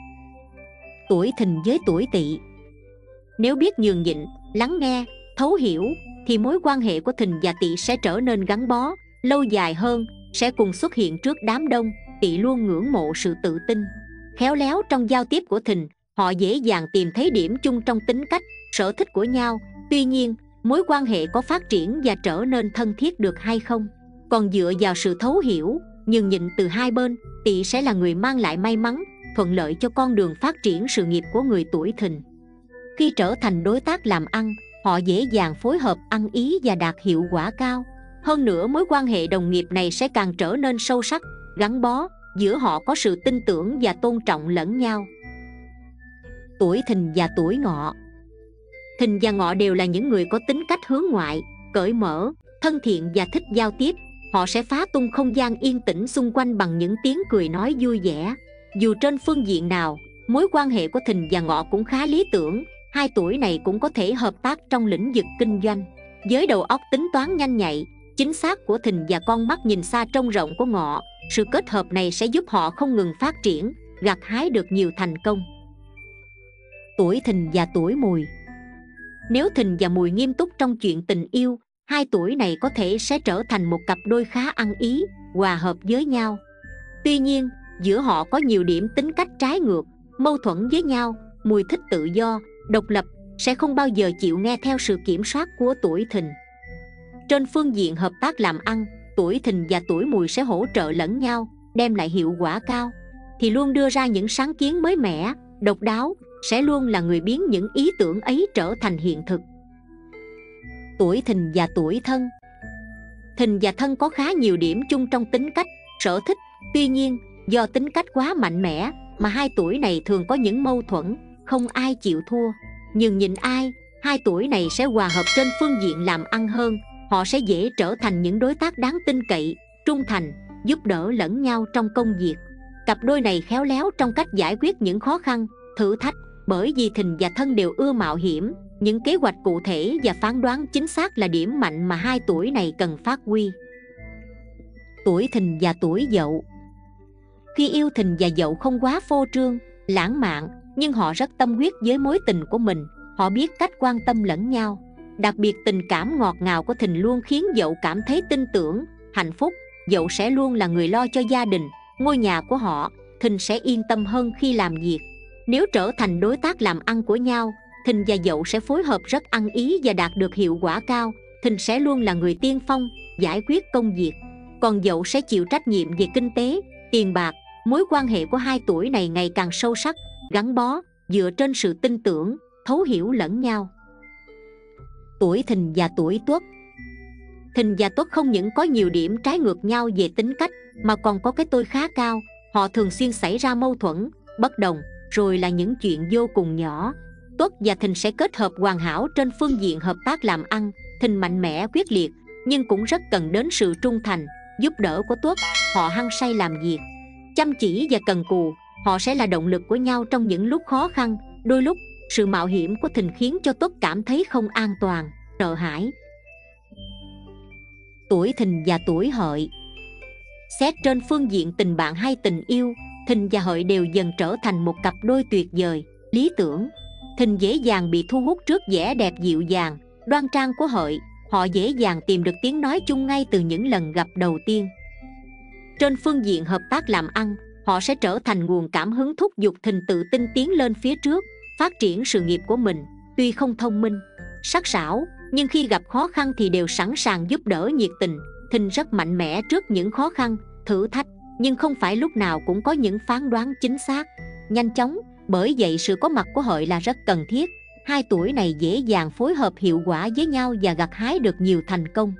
Tuổi Thìn với tuổi Tỵ. Nếu biết nhường nhịn, lắng nghe, thấu hiểu, thì mối quan hệ của Thìn và Tỵ sẽ trở nên gắn bó, lâu dài hơn, sẽ cùng xuất hiện trước đám đông. Tỵ luôn ngưỡng mộ sự tự tin, khéo léo trong giao tiếp của Thìn. Họ dễ dàng tìm thấy điểm chung trong tính cách, sở thích của nhau. Tuy nhiên, mối quan hệ có phát triển và trở nên thân thiết được hay không, còn dựa vào sự thấu hiểu, nhường nhịn từ hai bên. Tỵ sẽ là người mang lại may mắn, thuận lợi cho con đường phát triển sự nghiệp của người tuổi Thìn. Khi trở thành đối tác làm ăn, họ dễ dàng phối hợp ăn ý và đạt hiệu quả cao. Hơn nữa, mối quan hệ đồng nghiệp này sẽ càng trở nên sâu sắc, gắn bó. Giữa họ có sự tin tưởng và tôn trọng lẫn nhau. Tuổi Thìn và tuổi Ngọ. Thìn và Ngọ đều là những người có tính cách hướng ngoại, cởi mở, thân thiện và thích giao tiếp. Họ sẽ phá tung không gian yên tĩnh xung quanh bằng những tiếng cười nói vui vẻ. Dù trên phương diện nào, mối quan hệ của Thìn và Ngọ cũng khá lý tưởng. Hai tuổi này cũng có thể hợp tác trong lĩnh vực kinh doanh. Với đầu óc tính toán nhanh nhạy, chính xác của Thìn và con mắt nhìn xa trông rộng của Ngọ, sự kết hợp này sẽ giúp họ không ngừng phát triển, gặt hái được nhiều thành công. Tuổi Thìn và tuổi Mùi. Nếu Thìn và Mùi nghiêm túc trong chuyện tình yêu, hai tuổi này có thể sẽ trở thành một cặp đôi khá ăn ý, hòa hợp với nhau. Tuy nhiên, giữa họ có nhiều điểm tính cách trái ngược, mâu thuẫn với nhau. Mùi thích tự do, độc lập, sẽ không bao giờ chịu nghe theo sự kiểm soát của tuổi Thìn. Trên phương diện hợp tác làm ăn, tuổi Thìn và tuổi Mùi sẽ hỗ trợ lẫn nhau, đem lại hiệu quả cao. Thì luôn đưa ra những sáng kiến mới mẻ, độc đáo, sẽ luôn là người biến những ý tưởng ấy trở thành hiện thực. Tuổi Thìn và tuổi Thân. Thìn và Thân có khá nhiều điểm chung trong tính cách, sở thích. Tuy nhiên, do tính cách quá mạnh mẽ mà hai tuổi này thường có những mâu thuẫn, không ai chịu thua, nhường nhịn ai. Hai tuổi này sẽ hòa hợp trên phương diện làm ăn hơn. Họ sẽ dễ trở thành những đối tác đáng tin cậy, trung thành, giúp đỡ lẫn nhau trong công việc. Cặp đôi này khéo léo trong cách giải quyết những khó khăn, thử thách. Bởi vì Thìn và Thân đều ưa mạo hiểm, những kế hoạch cụ thể và phán đoán chính xác là điểm mạnh mà hai tuổi này cần phát huy. Tuổi Thìn và tuổi Dậu. Khi yêu Thìn và Dậu không quá phô trương, lãng mạn, nhưng họ rất tâm huyết với mối tình của mình. Họ biết cách quan tâm lẫn nhau. Đặc biệt tình cảm ngọt ngào của Thìn luôn khiến Dậu cảm thấy tin tưởng, hạnh phúc. Dậu sẽ luôn là người lo cho gia đình, ngôi nhà của họ. Thìn sẽ yên tâm hơn khi làm việc. Nếu trở thành đối tác làm ăn của nhau, Thìn và Dậu sẽ phối hợp rất ăn ý và đạt được hiệu quả cao. Thìn sẽ luôn là người tiên phong, giải quyết công việc. Còn Dậu sẽ chịu trách nhiệm về kinh tế, tiền bạc, Mối quan hệ của hai tuổi này ngày càng sâu sắc, gắn bó, dựa trên sự tin tưởng, thấu hiểu lẫn nhau. Tuổi Thìn và tuổi Tuất. Thìn và Tuất không những có nhiều điểm trái ngược nhau về tính cách, mà còn có cái tôi khá cao. Họ thường xuyên xảy ra mâu thuẫn, bất đồng, rồi là những chuyện vô cùng nhỏ. Tuất và Thìn sẽ kết hợp hoàn hảo trên phương diện hợp tác làm ăn. Thìn mạnh mẽ quyết liệt, nhưng cũng rất cần đến sự trung thành, giúp đỡ của Tuất. Họ hăng say làm việc, chăm chỉ và cần cù. Họ sẽ là động lực của nhau trong những lúc khó khăn. Đôi lúc, sự mạo hiểm của Thìn khiến cho Tuất cảm thấy không an toàn, sợ hãi. Tuổi Thìn và tuổi Hợi. Xét trên phương diện tình bạn hay tình yêu, Thìn và Hợi đều dần trở thành một cặp đôi tuyệt vời, lý tưởng. Thìn dễ dàng bị thu hút trước vẻ đẹp dịu dàng, đoan trang của Hợi. Họ dễ dàng tìm được tiếng nói chung ngay từ những lần gặp đầu tiên. Trên phương diện hợp tác làm ăn, họ sẽ trở thành nguồn cảm hứng thúc giục Thìn tự tin tiến lên phía trước, phát triển sự nghiệp của mình. Tuy không thông minh, sắc sảo, nhưng khi gặp khó khăn thì đều sẵn sàng giúp đỡ nhiệt tình. Thìn rất mạnh mẽ trước những khó khăn, thử thách, nhưng không phải lúc nào cũng có những phán đoán chính xác, nhanh chóng. Bởi vậy sự có mặt của Hợi là rất cần thiết. Hai tuổi này dễ dàng phối hợp hiệu quả với nhau và gặt hái được nhiều thành công.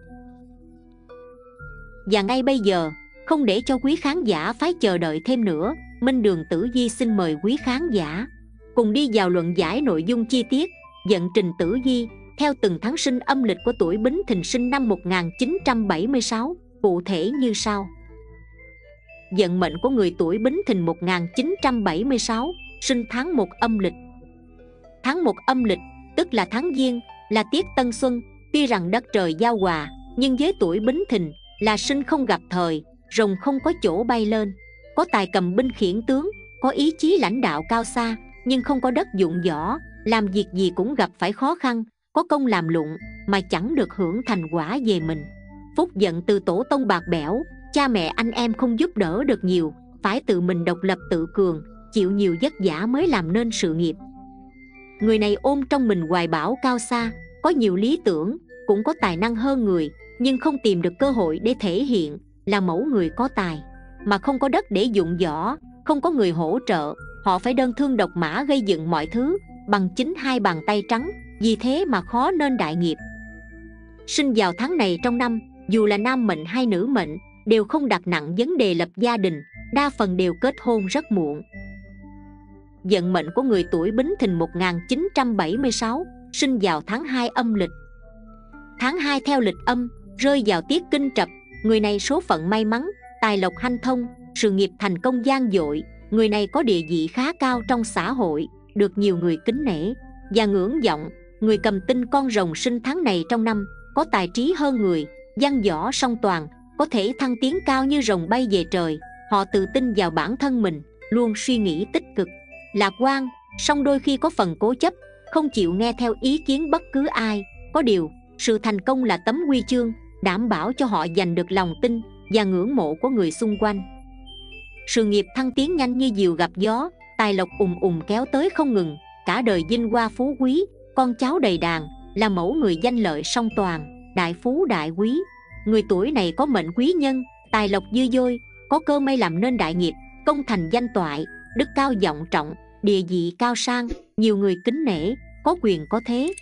Và ngay bây giờ, không để cho quý khán giả phải chờ đợi thêm nữa, Minh Đường Tử Vi xin mời quý khán giả cùng đi vào luận giải nội dung chi tiết vận trình tử vi theo từng tháng sinh âm lịch của tuổi Bính Thìn sinh năm 1976, cụ thể như sau. Vận mệnh của người tuổi Bính Thìn 1976, sinh tháng 1 âm lịch. Tháng 1 âm lịch, tức là tháng Giêng, là tiết Tân Xuân. Tuy rằng đất trời giao hòa, nhưng với tuổi Bính Thìn là sinh không gặp thời, rồng không có chỗ bay lên. Có tài cầm binh khiển tướng, có ý chí lãnh đạo cao xa, nhưng không có đất dụng võ, làm việc gì cũng gặp phải khó khăn. Có công làm lụng mà chẳng được hưởng thành quả về mình. Phúc vận từ tổ tông bạc bẽo, cha mẹ anh em không giúp đỡ được nhiều, phải tự mình độc lập tự cường, chịu nhiều vất vả mới làm nên sự nghiệp. Người này ôm trong mình hoài bão cao xa, có nhiều lý tưởng, cũng có tài năng hơn người, nhưng không tìm được cơ hội để thể hiện. Là mẫu người có tài mà không có đất để dụng võ, không có người hỗ trợ. Họ phải đơn thương độc mã gây dựng mọi thứ bằng chính hai bàn tay trắng, vì thế mà khó nên đại nghiệp. Sinh vào tháng này trong năm, dù là nam mệnh hay nữ mệnh, đều không đặt nặng vấn đề lập gia đình, đa phần đều kết hôn rất muộn. Vận mệnh của người tuổi Bính Thìn 1976, sinh vào tháng 2 âm lịch. Tháng 2 theo lịch âm, rơi vào tiết Kinh Trập. Người này số phận may mắn, tài lộc hanh thông, sự nghiệp thành công vang dội. Người này có địa vị khá cao trong xã hội, được nhiều người kính nể và ngưỡng vọng. Người cầm tinh con rồng sinh tháng này trong năm, có tài trí hơn người, văn võ song toàn, có thể thăng tiến cao như rồng bay về trời. Họ tự tin vào bản thân mình, luôn suy nghĩ tích cực, lạc quan, song đôi khi có phần cố chấp, không chịu nghe theo ý kiến bất cứ ai. Có điều, sự thành công là tấm huy chương, đảm bảo cho họ giành được lòng tin và ngưỡng mộ của người xung quanh. Sự nghiệp thăng tiến nhanh như diều gặp gió, tài lộc kéo tới không ngừng, cả đời vinh hoa phú quý, con cháu đầy đàn, là mẫu người danh lợi song toàn, đại phú đại quý. Người tuổi này có mệnh quý nhân, tài lộc dư dôi, có cơ may làm nên đại nghiệp, công thành danh toại, đức cao vọng trọng, địa vị cao sang, nhiều người kính nể, có quyền có thế.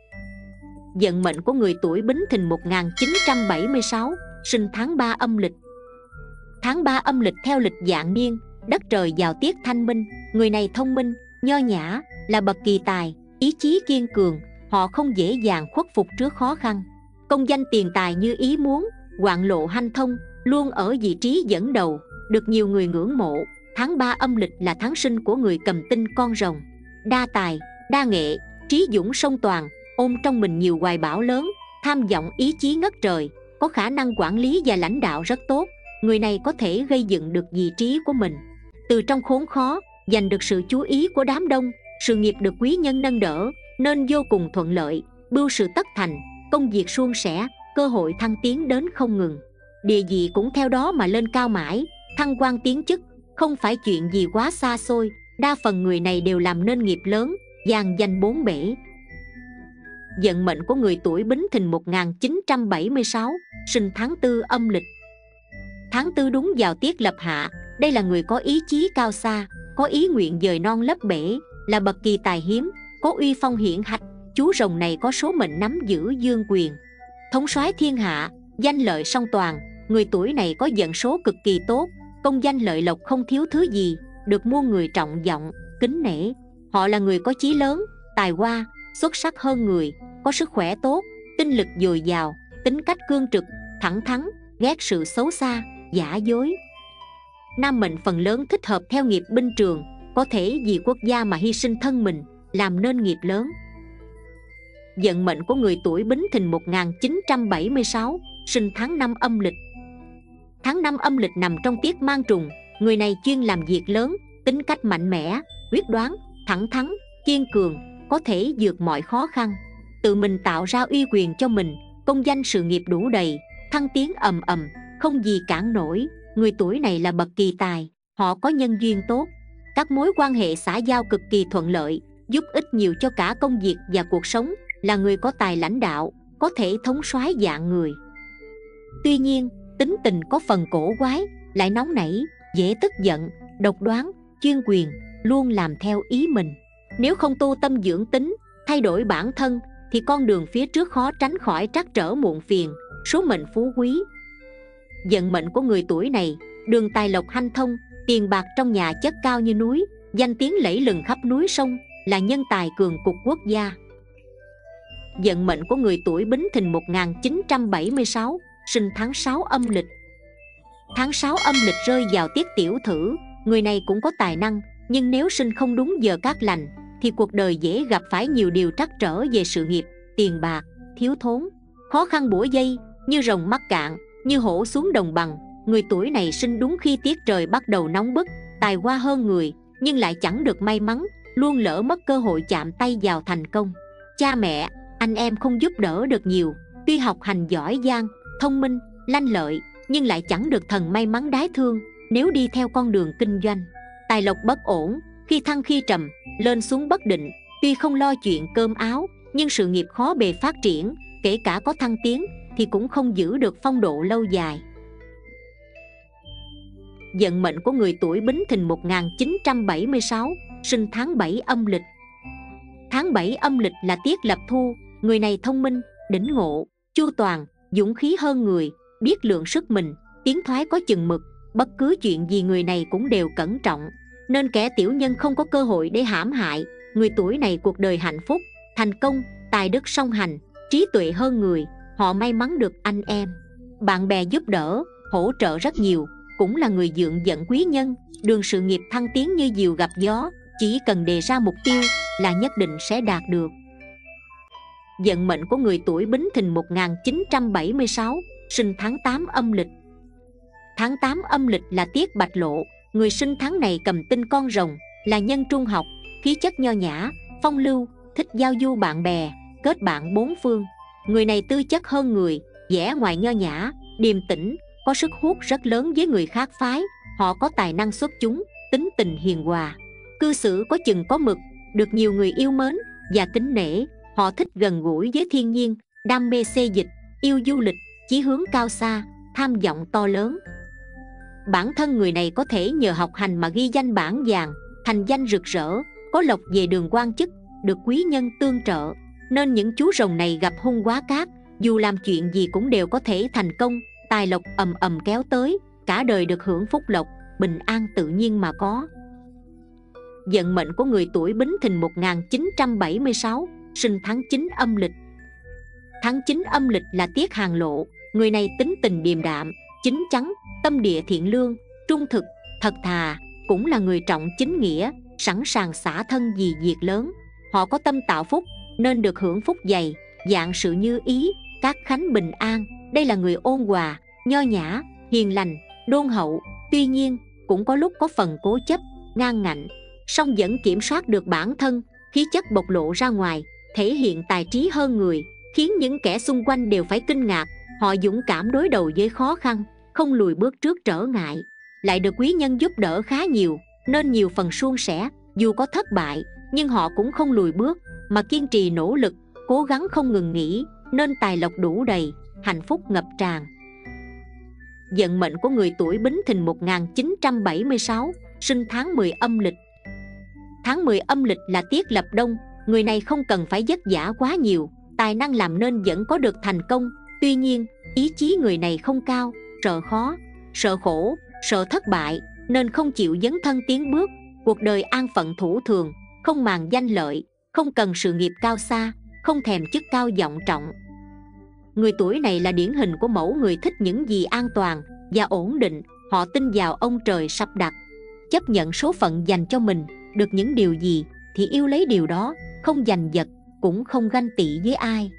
Vận mệnh của người tuổi Bính Thìn 1976, sinh tháng 3 âm lịch. Tháng 3 âm lịch theo lịch vạn niên, đất trời vào tiết thanh minh. Người này thông minh, nho nhã, là bậc kỳ tài, ý chí kiên cường. Họ không dễ dàng khuất phục trước khó khăn, công danh tiền tài như ý muốn, hoạn lộ hanh thông, luôn ở vị trí dẫn đầu, được nhiều người ngưỡng mộ. Tháng 3 âm lịch là tháng sinh của người cầm tinh con rồng, đa tài, đa nghệ, trí dũng song toàn, ôm trong mình nhiều hoài bão lớn, tham vọng ý chí ngất trời, có khả năng quản lý và lãnh đạo rất tốt. Người này có thể gây dựng được vị trí của mình, từ trong khốn khó, giành được sự chú ý của đám đông. Sự nghiệp được quý nhân nâng đỡ, nên vô cùng thuận lợi, bưu sự tất thành, công việc suôn sẻ, cơ hội thăng tiến đến không ngừng. Địa vị cũng theo đó mà lên cao mãi, thăng quan tiến chức, không phải chuyện gì quá xa xôi. Đa phần người này đều làm nên nghiệp lớn, dàn danh bốn bể. Vận mệnh của người tuổi Bính Thìn 1976, sinh tháng 4 âm lịch. Tháng tư đúng vào tiết lập hạ, đây là người có ý chí cao xa, có ý nguyện dời non lấp bể, là bậc kỳ tài hiếm, có uy phong hiển hách. Chú rồng này có số mệnh nắm giữ dương quyền, thống soái thiên hạ, danh lợi song toàn. Người tuổi này có vận số cực kỳ tốt, công danh lợi lộc không thiếu thứ gì, được muôn người trọng vọng, kính nể. Họ là người có chí lớn, tài hoa, xuất sắc hơn người, có sức khỏe tốt, tinh lực dồi dào, tính cách cương trực, thẳng thắn, ghét sự xấu xa, giả dối. Nam mệnh phần lớn thích hợp theo nghiệp binh trường, có thể vì quốc gia mà hy sinh thân mình, làm nên nghiệp lớn. Vận mệnh của người tuổi Bính Thìn 1976, sinh tháng 5 âm lịch. Tháng 5 âm lịch nằm trong tiết mang trùng, người này chuyên làm việc lớn, tính cách mạnh mẽ, quyết đoán, thẳng thắn, kiên cường, có thể vượt mọi khó khăn, tự mình tạo ra uy quyền cho mình, công danh sự nghiệp đủ đầy, thăng tiến ầm ầm, không gì cản nổi. Người tuổi này là bậc kỳ tài, họ có nhân duyên tốt, các mối quan hệ xã giao cực kỳ thuận lợi, giúp ích nhiều cho cả công việc và cuộc sống, là người có tài lãnh đạo, có thể thống soái vạn người. Tuy nhiên, tính tình có phần cổ quái, lại nóng nảy, dễ tức giận, độc đoán, chuyên quyền, luôn làm theo ý mình. Nếu không tu tâm dưỡng tính, thay đổi bản thân, thì con đường phía trước khó tránh khỏi trắc trở muộn phiền, số mệnh phú quý. Vận mệnh của người tuổi này, đường tài lộc hanh thông, tiền bạc trong nhà chất cao như núi, danh tiếng lẫy lừng khắp núi sông, là nhân tài cường cục quốc gia. Vận mệnh của người tuổi Bính Thìn 1976, sinh tháng 6 âm lịch. Tháng 6 âm lịch rơi vào tiết Tiểu Thử, người này cũng có tài năng, nhưng nếu sinh không đúng giờ cát lành, thì cuộc đời dễ gặp phải nhiều điều trắc trở về sự nghiệp, tiền bạc, thiếu thốn, khó khăn bủa dây, như rồng mắc cạn, như hổ xuống đồng bằng. Người tuổi này sinh đúng khi tiết trời bắt đầu nóng bức, tài hoa hơn người, nhưng lại chẳng được may mắn, luôn lỡ mất cơ hội chạm tay vào thành công. Cha mẹ, anh em không giúp đỡ được nhiều, tuy học hành giỏi giang, thông minh, lanh lợi, nhưng lại chẳng được thần may mắn đái thương nếu đi theo con đường kinh doanh. Tài lộc bất ổn, khi thăng khi trầm, lên xuống bất định, tuy không lo chuyện cơm áo, nhưng sự nghiệp khó bề phát triển, kể cả có thăng tiến thì cũng không giữ được phong độ lâu dài. Vận mệnh của người tuổi Bính Thìn 1976, sinh tháng 7 âm lịch. Tháng 7 âm lịch là tiết lập thu, người này thông minh, đỉnh ngộ, chu toàn, dũng khí hơn người, biết lượng sức mình, tiến thoái có chừng mực, bất cứ chuyện gì người này cũng đều cẩn trọng, nên kẻ tiểu nhân không có cơ hội để hãm hại. Người tuổi này cuộc đời hạnh phúc, thành công, tài đức song hành, trí tuệ hơn người, họ may mắn được anh em, bạn bè giúp đỡ, hỗ trợ rất nhiều, cũng là người dượng dẫn quý nhân, đường sự nghiệp thăng tiến như diều gặp gió, chỉ cần đề ra mục tiêu là nhất định sẽ đạt được. Vận mệnh của người tuổi Bính Thìn 1976, sinh tháng 8 âm lịch. Tháng 8 âm lịch là tiết bạch lộ, người sinh tháng này cầm tinh con rồng, là nhân trung học, khí chất nho nhã, phong lưu, thích giao du bạn bè, kết bạn bốn phương. Người này tư chất hơn người, vẻ ngoài nho nhã, điềm tĩnh, có sức hút rất lớn với người khác phái. Họ có tài năng xuất chúng, tính tình hiền hòa, cư xử có chừng có mực, được nhiều người yêu mến và kính nể. Họ thích gần gũi với thiên nhiên, đam mê xê dịch, yêu du lịch, chí hướng cao xa, tham vọng to lớn. Bản thân người này có thể nhờ học hành mà ghi danh bảng vàng, thành danh rực rỡ, có lộc về đường quan chức, được quý nhân tương trợ. Nên những chú rồng này gặp hung quá cát, dù làm chuyện gì cũng đều có thể thành công, tài lộc ầm ầm kéo tới, cả đời được hưởng phúc lộc, bình an tự nhiên mà có. Vận mệnh của người tuổi Bính Thìn 1976, sinh tháng 9 âm lịch. Tháng 9 âm lịch là tiết hàng lộ, người này tính tình điềm đạm, chín chắn, tâm địa thiện lương, trung thực, thật thà, cũng là người trọng chính nghĩa, sẵn sàng xả thân vì việc lớn. Họ có tâm tạo phúc, nên được hưởng phúc dày, vạn sự như ý, cát khánh bình an. Đây là người ôn hòa, nho nhã, hiền lành, đôn hậu, tuy nhiên cũng có lúc có phần cố chấp, ngang ngạnh, song vẫn kiểm soát được bản thân, khí chất bộc lộ ra ngoài, thể hiện tài trí hơn người, khiến những kẻ xung quanh đều phải kinh ngạc. Họ dũng cảm đối đầu với khó khăn, không lùi bước trước trở ngại, lại được quý nhân giúp đỡ khá nhiều, nên nhiều phần suôn sẻ. Dù có thất bại, nhưng họ cũng không lùi bước, mà kiên trì nỗ lực, cố gắng không ngừng nghỉ, nên tài lộc đủ đầy, hạnh phúc ngập tràn. Vận mệnh của người tuổi Bính Thìn 1976, sinh tháng 10 âm lịch. Tháng 10 âm lịch là tiết lập đông, người này không cần phải vất vả quá nhiều, tài năng làm nên vẫn có được thành công. Tuy nhiên, ý chí người này không cao, sợ khó, sợ khổ, sợ thất bại, nên không chịu dấn thân tiến bước. Cuộc đời an phận thủ thường, không màng danh lợi, không cần sự nghiệp cao xa, không thèm chức cao vọng trọng. Người tuổi này là điển hình của mẫu người thích những gì an toàn và ổn định. Họ tin vào ông trời sắp đặt, chấp nhận số phận dành cho mình. Được những điều gì thì yêu lấy điều đó, không giành giật, cũng không ganh tị với ai.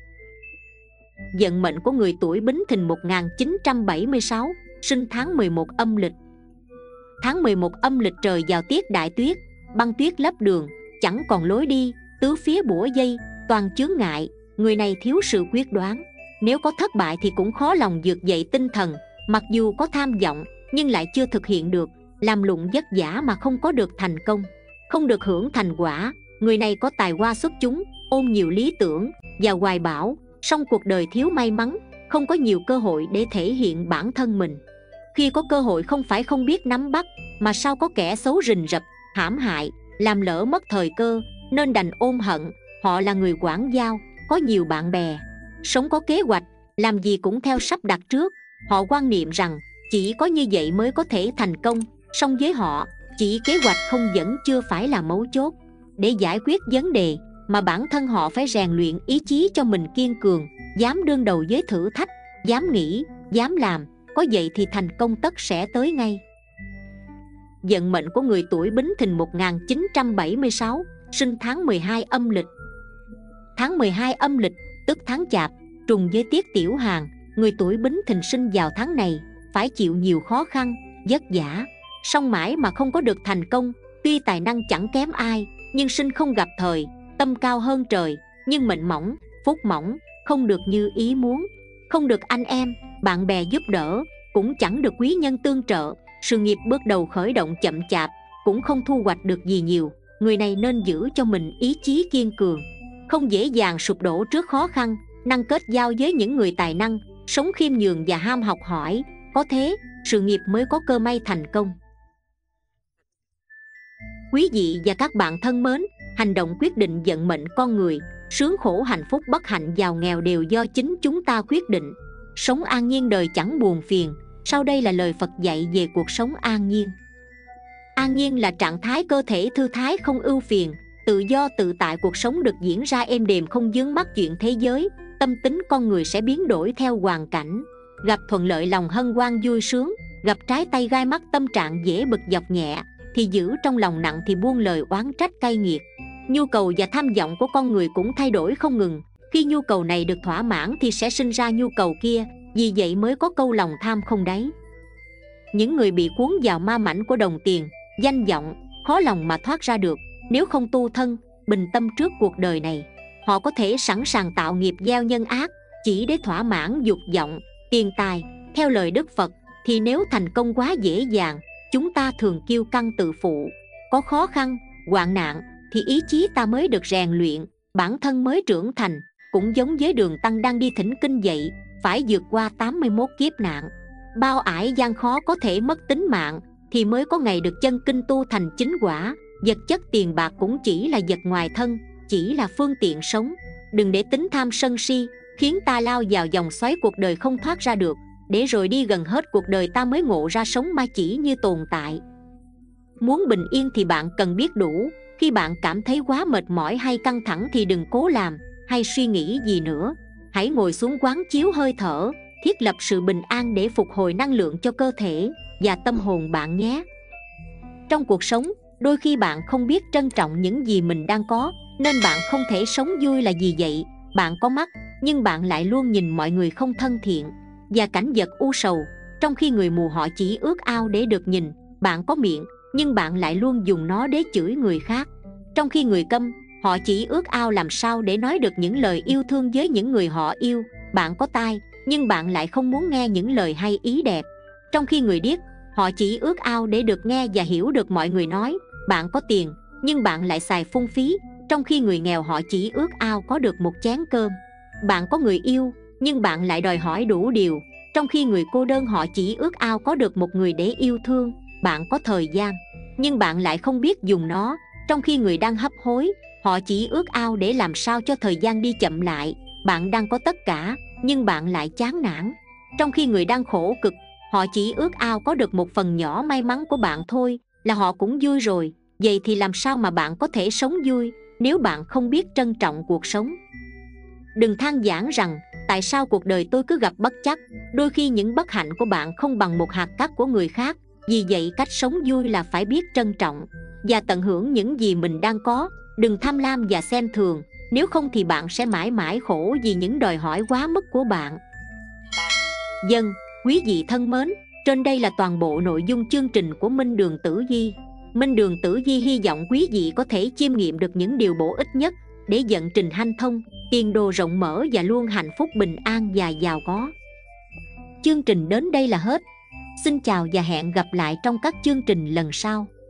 Vận mệnh của người tuổi Bính Thìn 1976, sinh tháng 11 âm lịch. Tháng 11 âm lịch trời vào tiết đại tuyết, băng tuyết lấp đường, chẳng còn lối đi, tứ phía bủa dây, toàn chướng ngại. Người này thiếu sự quyết đoán, nếu có thất bại thì cũng khó lòng vượt dậy tinh thần. Mặc dù có tham vọng nhưng lại chưa thực hiện được, làm lụng vất vả mà không có được thành công, không được hưởng thành quả. Người này có tài hoa xuất chúng, ôm nhiều lý tưởng và hoài bão, song cuộc đời thiếu may mắn, không có nhiều cơ hội để thể hiện bản thân mình. Khi có cơ hội không phải không biết nắm bắt, mà sao có kẻ xấu rình rập, hãm hại, làm lỡ mất thời cơ, nên đành ôm hận. Họ là người quảng giao, có nhiều bạn bè, sống có kế hoạch, làm gì cũng theo sắp đặt trước. Họ quan niệm rằng chỉ có như vậy mới có thể thành công, song với họ, chỉ kế hoạch không vẫn chưa phải là mấu chốt. Để giải quyết vấn đề mà bản thân họ phải rèn luyện ý chí cho mình kiên cường, dám đương đầu với thử thách, dám nghĩ, dám làm, có vậy thì thành công tất sẽ tới ngay. Vận mệnh của người tuổi Bính Thìn 1976, sinh tháng 12 âm lịch. Tháng 12 âm lịch, tức tháng Chạp, trùng với tiết Tiểu Hàn. Người tuổi Bính Thìn sinh vào tháng này phải chịu nhiều khó khăn, vất vả, song mãi mà không có được thành công. Tuy tài năng chẳng kém ai, nhưng sinh không gặp thời, tâm cao hơn trời, nhưng mệnh mỏng, phúc mỏng, không được như ý muốn, không được anh em, bạn bè giúp đỡ, cũng chẳng được quý nhân tương trợ. Sự nghiệp bước đầu khởi động chậm chạp, cũng không thu hoạch được gì nhiều. Người này nên giữ cho mình ý chí kiên cường, không dễ dàng sụp đổ trước khó khăn, năng kết giao với những người tài năng, sống khiêm nhường và ham học hỏi. Có thế, sự nghiệp mới có cơ may thành công. Quý vị và các bạn thân mến, hành động quyết định vận mệnh con người. Sướng khổ hạnh phúc bất hạnh giàu nghèo đều do chính chúng ta quyết định. Sống an nhiên đời chẳng buồn phiền. Sau đây là lời Phật dạy về cuộc sống an nhiên. An nhiên là trạng thái cơ thể thư thái không ưu phiền, tự do tự tại. Cuộc sống được diễn ra êm đềm, không vướng mắc chuyện thế giới. Tâm tính con người sẽ biến đổi theo hoàn cảnh. Gặp thuận lợi lòng hân hoan vui sướng, gặp trái tay gai mắt tâm trạng dễ bực dọc nhẹ, thì giữ trong lòng nặng thì buông lời oán trách cay nghiệt. Nhu cầu và tham vọng của con người cũng thay đổi không ngừng. Khi nhu cầu này được thỏa mãn thì sẽ sinh ra nhu cầu kia, vì vậy mới có câu lòng tham không đáy. Những người bị cuốn vào ma mảnh của đồng tiền, danh vọng, khó lòng mà thoát ra được. Nếu không tu thân, bình tâm trước cuộc đời này, họ có thể sẵn sàng tạo nghiệp gieo nhân ác, chỉ để thỏa mãn dục vọng, tiền tài. Theo lời Đức Phật, thì nếu thành công quá dễ dàng, chúng ta thường kiêu căng tự phụ. Có khó khăn, hoạn nạn thì ý chí ta mới được rèn luyện, bản thân mới trưởng thành. Cũng giống với Đường Tăng đang đi thỉnh kinh vậy, phải vượt qua 81 kiếp nạn, bao ải gian khó có thể mất tính mạng, thì mới có ngày được chân kinh tu thành chính quả. Vật chất tiền bạc cũng chỉ là vật ngoài thân, chỉ là phương tiện sống. Đừng để tính tham sân si khiến ta lao vào dòng xoáy cuộc đời không thoát ra được, để rồi đi gần hết cuộc đời ta mới ngộ ra sống ma chỉ như tồn tại. Muốn bình yên thì bạn cần biết đủ. Khi bạn cảm thấy quá mệt mỏi hay căng thẳng thì đừng cố làm hay suy nghĩ gì nữa. Hãy ngồi xuống quán chiếu hơi thở, thiết lập sự bình an để phục hồi năng lượng cho cơ thể và tâm hồn bạn nhé. Trong cuộc sống, đôi khi bạn không biết trân trọng những gì mình đang có, nên bạn không thể sống vui. Là gì vậy? Bạn có mắt, nhưng bạn lại luôn nhìn mọi người không thân thiện và cảnh vật u sầu, trong khi người mù họ chỉ ước ao để được nhìn. Bạn có miệng, nhưng bạn lại luôn dùng nó để chửi người khác, trong khi người câm, họ chỉ ước ao làm sao để nói được những lời yêu thương với những người họ yêu. Bạn có tai, nhưng bạn lại không muốn nghe những lời hay ý đẹp, trong khi người điếc, họ chỉ ước ao để được nghe và hiểu được mọi người nói. Bạn có tiền, nhưng bạn lại xài phung phí, trong khi người nghèo họ chỉ ước ao có được một chén cơm. Bạn có người yêu, nhưng bạn lại đòi hỏi đủ điều, Trong khi người cô đơn họ chỉ ước ao có được một người để yêu thương. Bạn có thời gian, nhưng bạn lại không biết dùng nó. Trong khi người đang hấp hối, họ chỉ ước ao để làm sao cho thời gian đi chậm lại. Bạn đang có tất cả, nhưng bạn lại chán nản. Trong khi người đang khổ cực, họ chỉ ước ao có được một phần nhỏ may mắn của bạn thôi, là họ cũng vui rồi. Vậy thì làm sao mà bạn có thể sống vui nếu bạn không biết trân trọng cuộc sống? Đừng than vãn rằng tại sao cuộc đời tôi cứ gặp bất trắc. Đôi khi những bất hạnh của bạn không bằng một hạt cát của người khác. Vì vậy cách sống vui là phải biết trân trọng và tận hưởng những gì mình đang có. Đừng tham lam và xem thường, nếu không thì bạn sẽ mãi mãi khổ vì những đòi hỏi quá mức của bạn. Dân, quý vị thân mến, trên đây là toàn bộ nội dung chương trình của Minh Đường Tử Vi. Minh Đường Tử Vi hy vọng quý vị có thể chiêm nghiệm được những điều bổ ích nhất để vận trình hanh thông, tiền đồ rộng mở và luôn hạnh phúc bình an và giàu có. Chương trình đến đây là hết. Xin chào và hẹn gặp lại trong các chương trình lần sau.